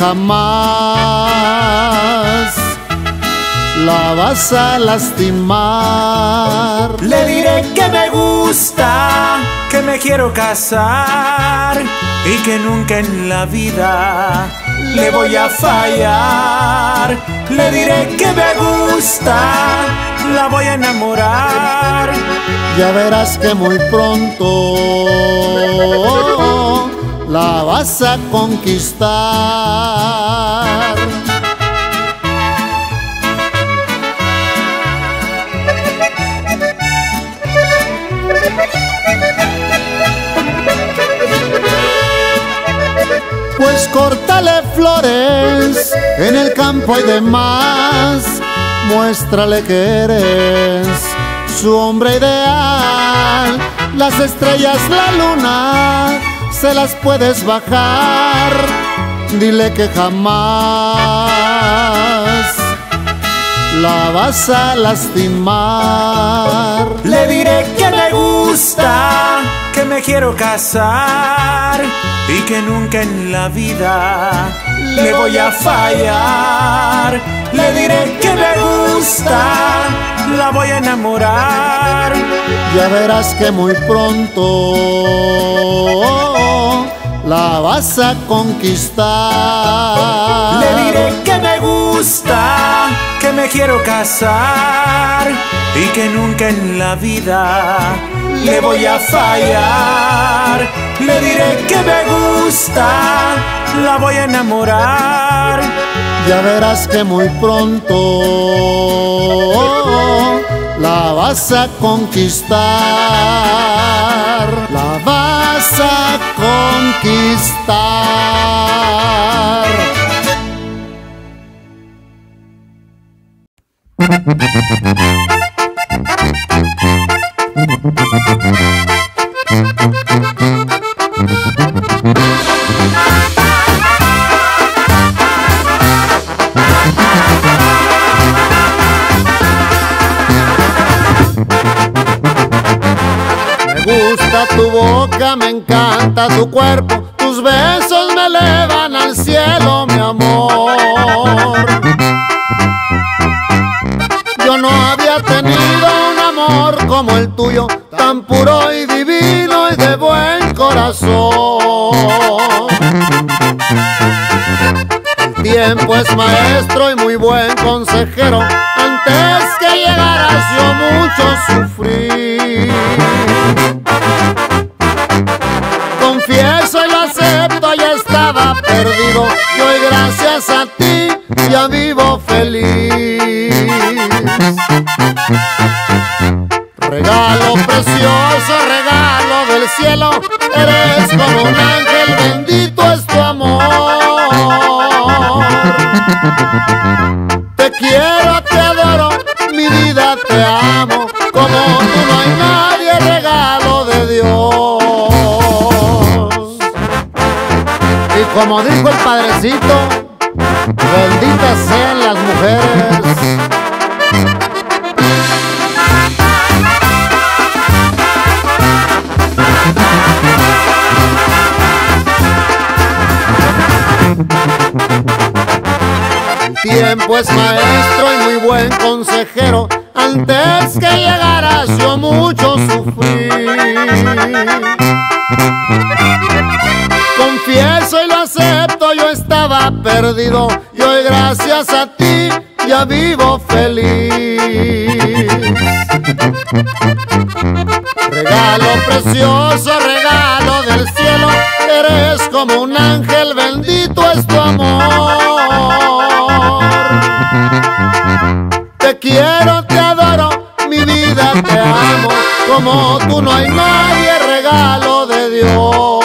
jamás la vas a lastimar. Le diré que me gusta, que me quiero casar y que nunca en la vida le voy a fallar. Le diré que me gusta, la voy a enamorar. Ya verás que muy pronto la vas a conquistar. Pues córtale flores, en el campo hay de más. Muéstrale que eres su hombre ideal. Las estrellas, la luna, se las puedes bajar. Dile que jamás la vas a lastimar. Le diré que me gusta, que me quiero casar y que nunca en la vida le voy a fallar. Le diré que me gusta, la voy a enamorar. Ya verás que muy pronto la vas a conquistar. Le diré que me gusta, que me quiero casar y que nunca en la vida le voy a fallar. Le diré que me gusta, la voy a enamorar. Ya verás que muy pronto la vas a conquistar. La vas a conquistar. Me gusta tu boca, me encanta tu cuerpo, tus besos me elevan al cielo, mi amor. Yo no había tenido un amor como el tuyo, tan puro y divino y de buen corazón. El tiempo es maestro y muy buen consejero, antes que llegaras yo mucho sufrí. Confieso y lo acepto, ya estaba perdido y hoy gracias a ti ya vivo feliz. Regalo precioso, regalo del cielo, eres como un ángel, bendito es tu amor. Te quiero, te adoro, mi vida te amo, como tú no hay nadie, regalo de Dios. Y como dijo el padrecito, benditas sean las mujeres. El tiempo es maestro y muy buen consejero, antes que llegaras yo mucho sufrí. Confieso y lo acepto, yo estaba perdido y hoy gracias a ti ya vivo feliz. Regalo precioso, regalo del cielo, eres como un ángel, bendito es tu amor. Te quiero, te adoro, mi vida te amo, como tú no hay nadie, regalo de Dios.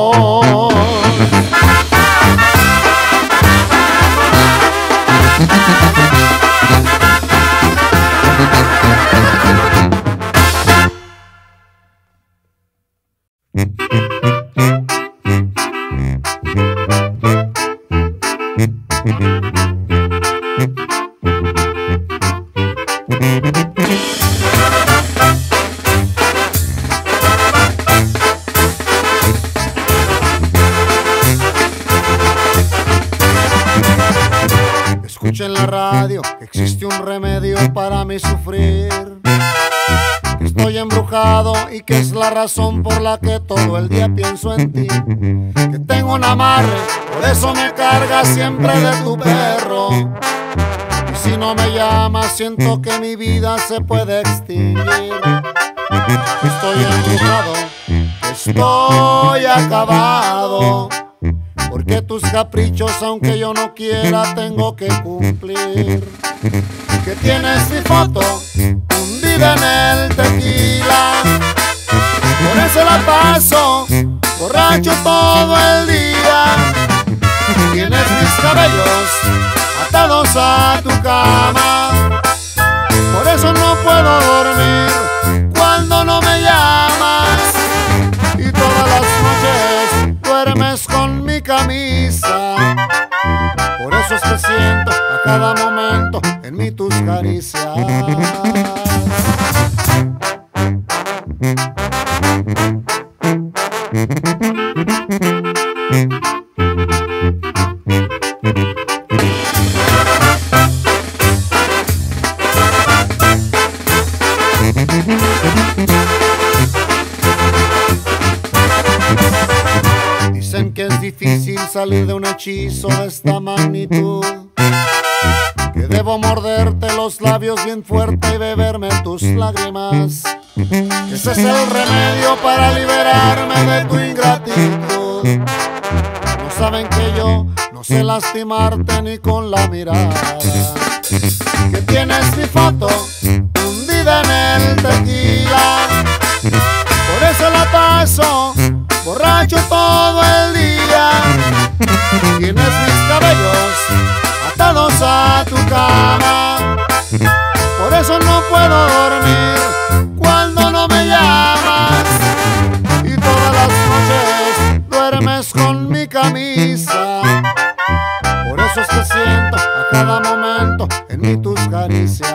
Escuché en la radio que existe un remedio para mi sufrir, que estoy embrujado y que es la razón por la que todo el día pienso en ti, que tengo un amarre, por eso me carga siempre de tu perro, y si no me llamas siento que mi vida se puede extinguir. Estoy embrujado, estoy acabado, porque tus caprichos, aunque yo no quiera, tengo que cumplir. Que tienes mi foto hundida en el tequila, por eso la paso borracho todo el día. Tienes mis cabellos atados a tu cama, por eso no puedo dormir cuando no me llamas, y todas las noches duermes con mi camisa. Por eso es que siento a cada momento en mí tus caricias. Dicen que es difícil salir de un hechizo de esta magnitud, que debo morderte los labios bien fuerte y beberme tus lágrimas, que ese es el remedio para liberarme de tu ingratitud. No saben que yo no sé lastimarte ni con la mirada, que tienes mi foto hundida en el tequila, por eso la paso borracho todo el día. Tienes mis cabellos atados a tu cama, por eso no puedo dormir cuando no me llamas, y todas las noches duermes con mi camisa. Por eso es que siento a cada momento en mí tus caricias.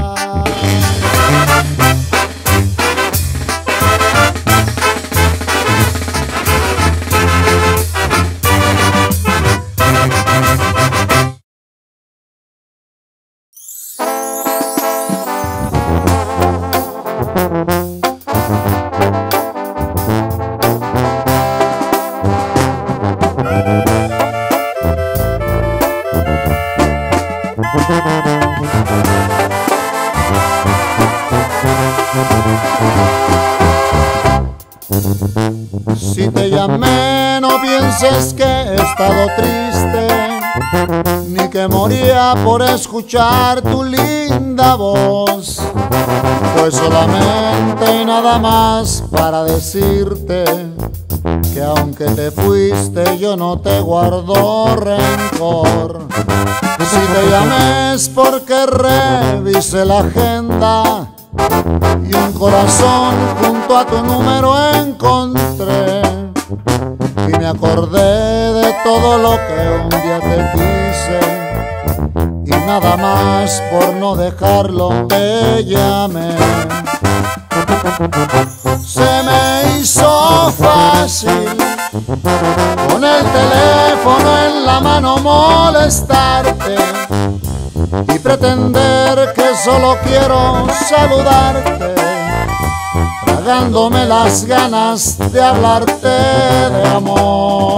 Si te llamé, no pienses que he estado triste, ni que moría por escuchar tu linda voz. Pues solamente y nada más para decirte que aunque te fuiste yo no te guardo rencor. Si te llamé es porque revisé la agenda y un corazón junto a tu número encontré, y me acordé de todo lo que un día te quise, y nada más por no dejarlo te llamé. Se me hizo fácil con el teléfono en la mano molestarte y pretender que solo quiero saludarte, tragándome las ganas de hablarte de amor.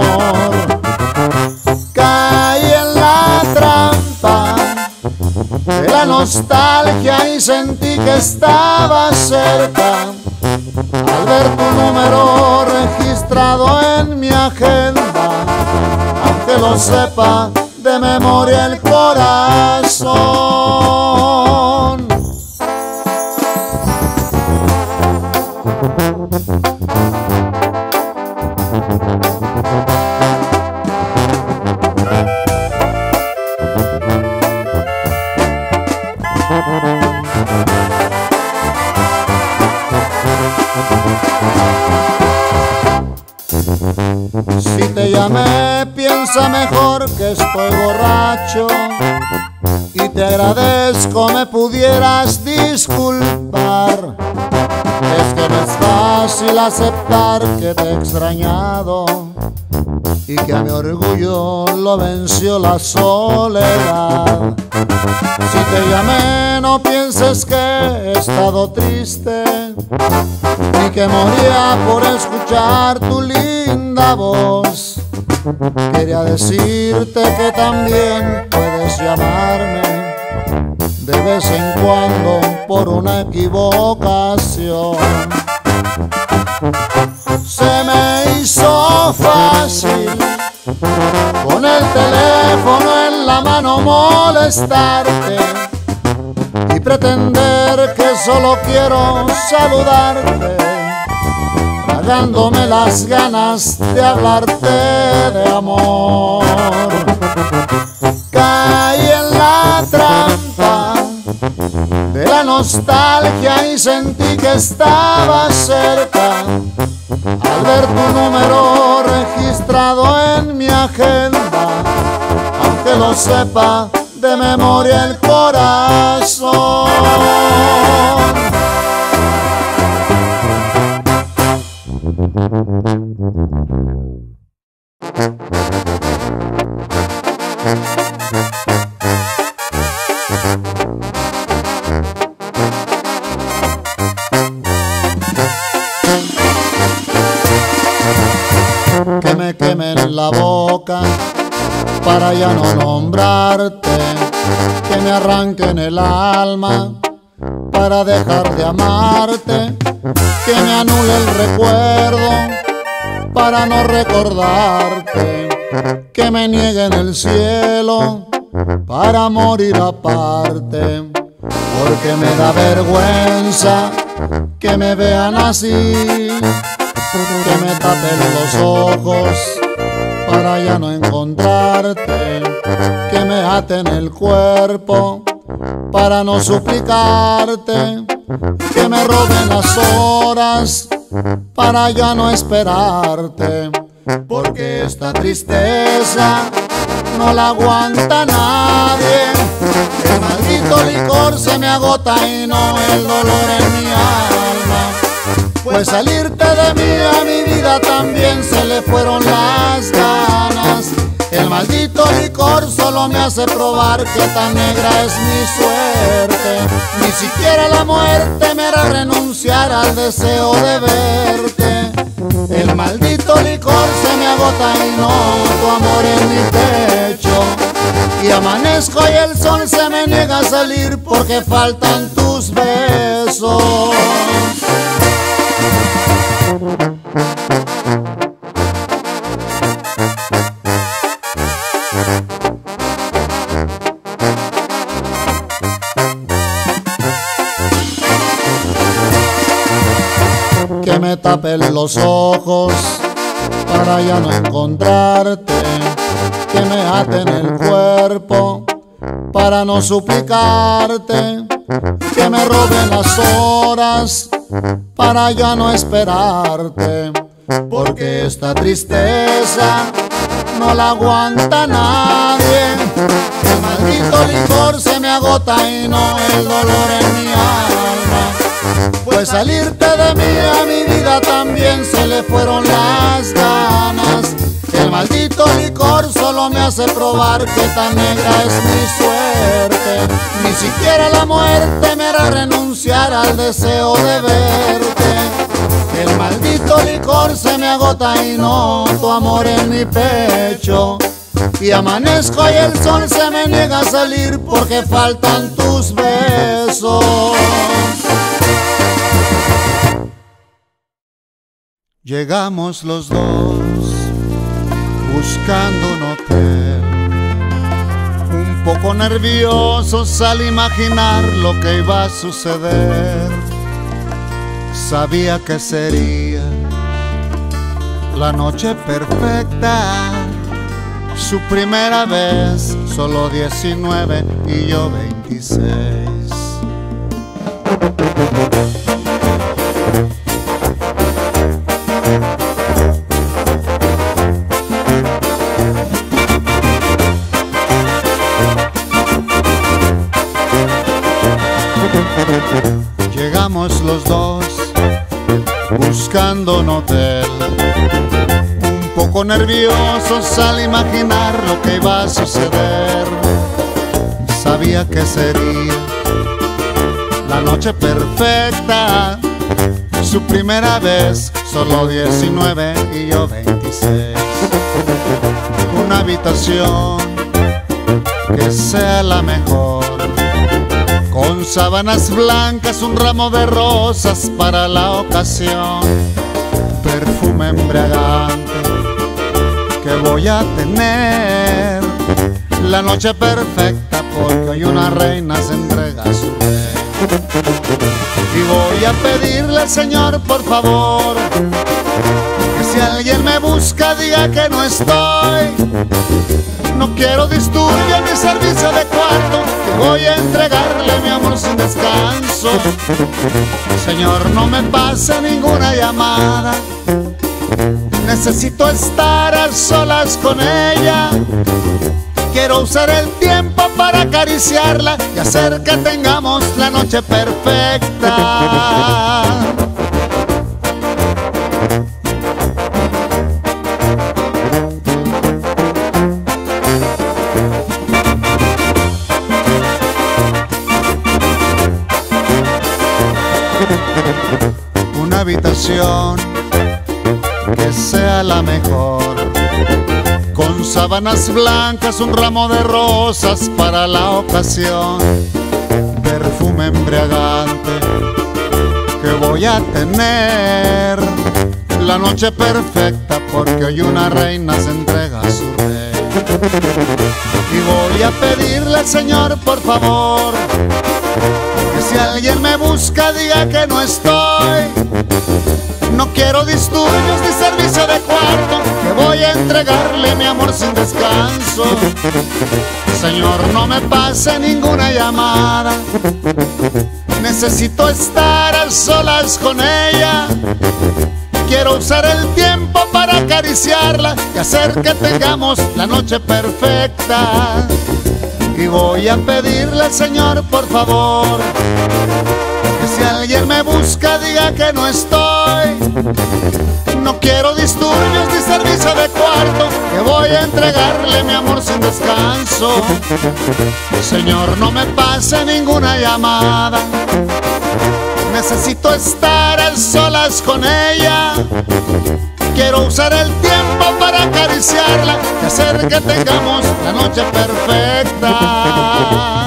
Caí en la trampa de la nostalgia y sentí que estaba cerca al ver tu número registrado en mi agenda. aunque lo sepa de memoria el corazón. Si te llamé, piensa mejor que estoy borracho y te agradezco me pudieras disculpar. Es que no es fácil aceptar que te he extrañado y que a mi orgullo lo venció la soledad. Si te llamé, no pienses que he estado triste ni que moría por escuchar tu linda voz. Quería decirte que también puedes llamarme de vez en cuando por una equivocación. Se me hizo fácil con el teléfono en la mano molestarte y pretender que solo quiero saludarte, pagándome las ganas de hablarte de amor. Caí en la trampa de la nostalgia y sentí que estaba cerca al ver tu número registrado en mi agenda, aunque lo sepa de memoria el corazón. Que me quemen la boca para ya no nombrarte, que me arranquen el alma para dejar de amarte, que me anule el recuerdo para no recordarte, que me nieguen el cielo para morir aparte, porque me da vergüenza que me vean así, que me tapen los ojos para ya no encontrarte, que me aten el cuerpo para no suplicarte, que me roben las horas para ya no esperarte, porque esta tristeza no la aguanta nadie. El maldito licor se me agota y no el dolor en mi alma, pues salirte de mí a mi vida también se le fueron las ganas. El maldito licor solo me hace probar que tan negra es mi suerte. Ni siquiera la muerte me hará renunciar al deseo de verte. El maldito licor se me agota y no tu amor en mi pecho. Y amanezco y el sol se me niega a salir porque faltan tus besos. Que me tapen los ojos para ya no encontrarte, que me aten el cuerpo para no suplicarte, que me roben las horas para ya no esperarte, porque esta tristeza no la aguanta nadie. El maldito licor se me agota y no el dolor en mi alma, pues salirte de mí a mi vida también se le fueron las ganas. El maldito licor solo me hace probar que tan negra es mi suerte. Ni siquiera la muerte me hará renunciar al deseo de verte. El maldito licor se me agota y no tu amor en mi pecho. Y amanezco y el sol se me niega a salir porque faltan tus besos. Llegamos los dos buscando un hotel. Un poco nerviosos al imaginar lo que iba a suceder. Sabía que sería la noche perfecta, su primera vez, solo diecinueve y yo veintiséis. Llegamos los dos buscando un hotel, un poco nerviosos al imaginar lo que iba a suceder. Sabía que sería la noche perfecta, su primera vez, solo diecinueve y yo veintiséis. Una habitación que sea la mejor, con sábanas blancas, un ramo de rosas para la ocasión, perfume embriagante que voy a tener, la noche perfecta porque hoy una reina se entrega a su rey. Y voy a pedirle al Señor, por favor, que si alguien me busca diga que no estoy. No quiero disturbios ni servicio de cuarto, que voy a entregarle mi amor sin descanso. Señor, no me pase ninguna llamada, necesito estar a solas con ella. Quiero usar el tiempo para acariciarla y hacer que tengamos la noche perfecta. Una habitación que sea la mejor, con sábanas blancas, un ramo de rosas para la ocasión, perfume embriagante que voy a tener, la noche perfecta porque hoy una reina se entrega a su rey. Y voy a pedirle al Señor, por favor, que si alguien me busca diga que no estoy. No quiero disturbios ni servicio de cuarto, que voy a entregarle mi amor sin descanso. Señor, no me pase ninguna llamada, necesito estar a solas con ella. Quiero usar el tiempo para acariciarla y hacer que tengamos la noche perfecta. Y voy a pedirle al Señor, por favor, que si alguien me busca diga que no estoy. No quiero disturbios ni servicio de cuarto, que voy a entregarle mi amor sin descanso. Señor, no me pase ninguna llamada, necesito estar a solas con ella. Quiero usar el tiempo para acariciarla y hacer que tengamos la noche perfecta.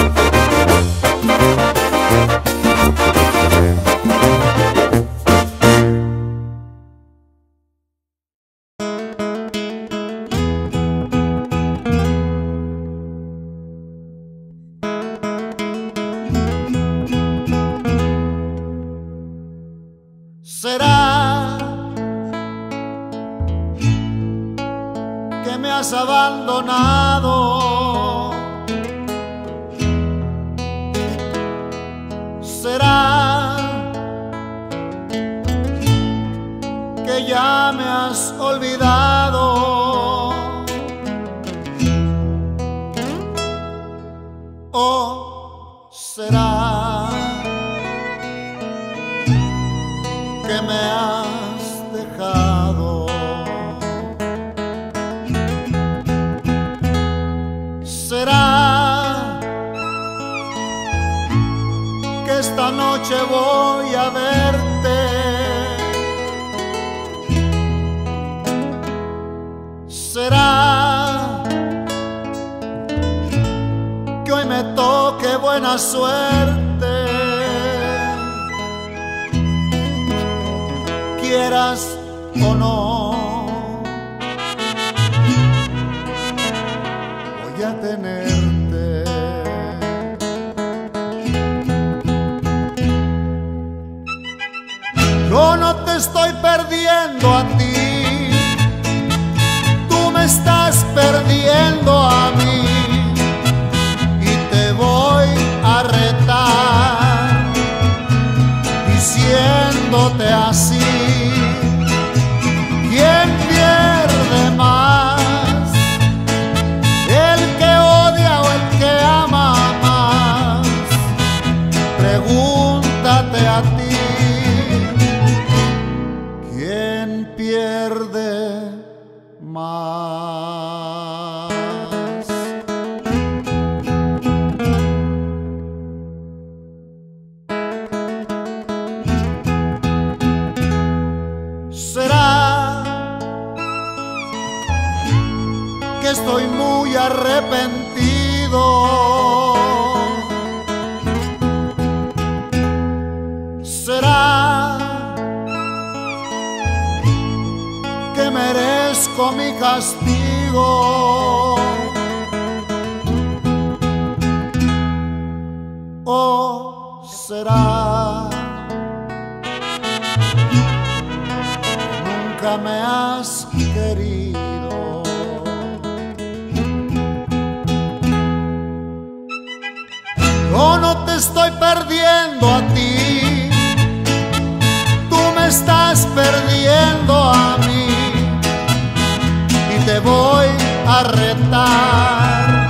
¿Será que me has abandonado? ¿Será que ya me has olvidado? ¿O será que me has dejado? ¿Será que esta noche voy a verte? ¿Será que hoy me toque buena suerte? Quieras o no, tenerte. Yo no te estoy perdiendo a ti, tú me estás perdiendo a mí, y te voy a retar diciéndote así: ¿quién pierde más? ¿El que odia o el que ama más? Pregúntate a ti, ¿quién pierde más? ¿Será que estoy muy arrepentido? ¿Será que merezco mi castigo? ¿O será nunca me has querido? Yo no te estoy perdiendo a ti, tú me estás perdiendo a mí, y te voy a retar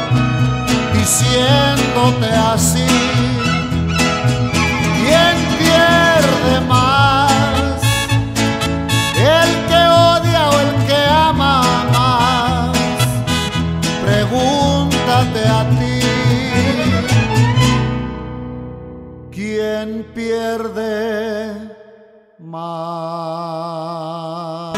diciéndote así: ¿quién pierde más? ¿El que odia o el que ama más? Pregúntate a ti, ¿quién pierde más?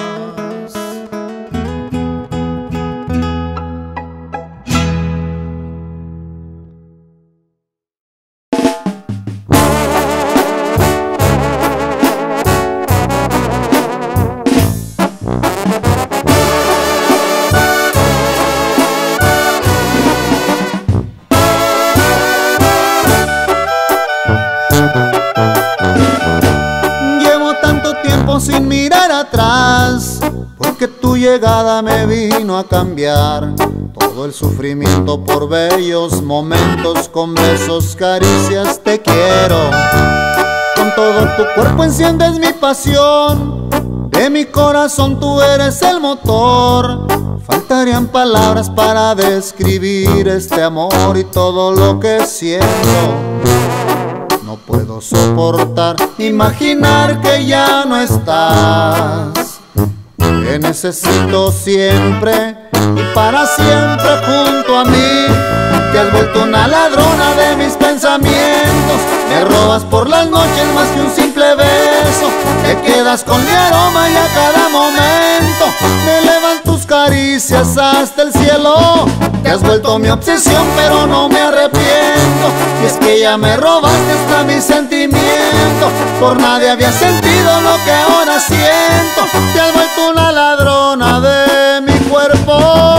Sin mirar atrás, porque tu llegada me vino a cambiar todo el sufrimiento por bellos momentos. Con besos, caricias te quiero, con todo tu cuerpo enciendes mi pasión, de mi corazón tú eres el motor. Faltarían palabras para describir este amor y todo lo que siento. No puedo soportar imaginar que ya no estás. Te necesito siempre y para siempre junto a mí. Te has vuelto una ladrona de mis pensamientos. Me robas por las noches más que un simple beso. Te quedas con mi aroma y a cada momento me elevan tus caricias hasta el cielo. Te has vuelto mi obsesión pero no me arrepiento. Y es que ya me robaste hasta mi sentimiento. Por nadie había sentido lo que ahora siento. Te has vuelto una ladrona de mi cuerpo.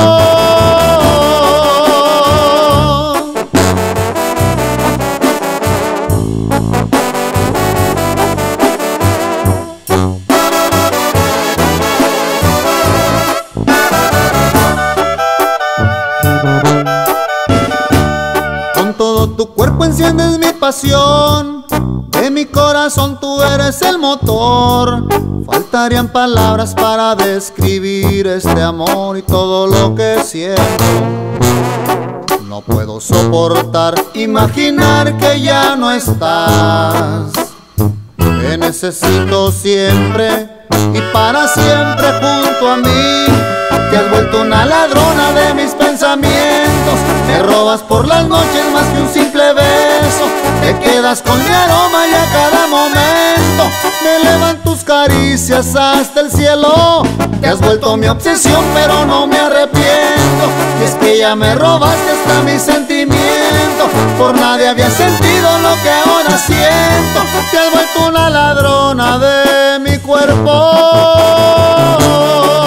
Tu cuerpo enciendes mi pasión, de mi corazón tú eres el motor. Faltarían palabras para describir este amor y todo lo que siento. No puedo soportar imaginar que ya no estás. Te necesito siempre y para siempre junto a mí. Te has vuelto una ladrona de mis pensamientos. Me robas por las noches más que un simple beso. Te quedas con mi aroma y a cada momento me elevan tus caricias hasta el cielo. Te has vuelto mi obsesión pero no me arrepiento. Y es que ya me robaste hasta mi sentimiento. Por nadie había sentido lo que ahora siento. Te has vuelto una ladrona de mi cuerpo.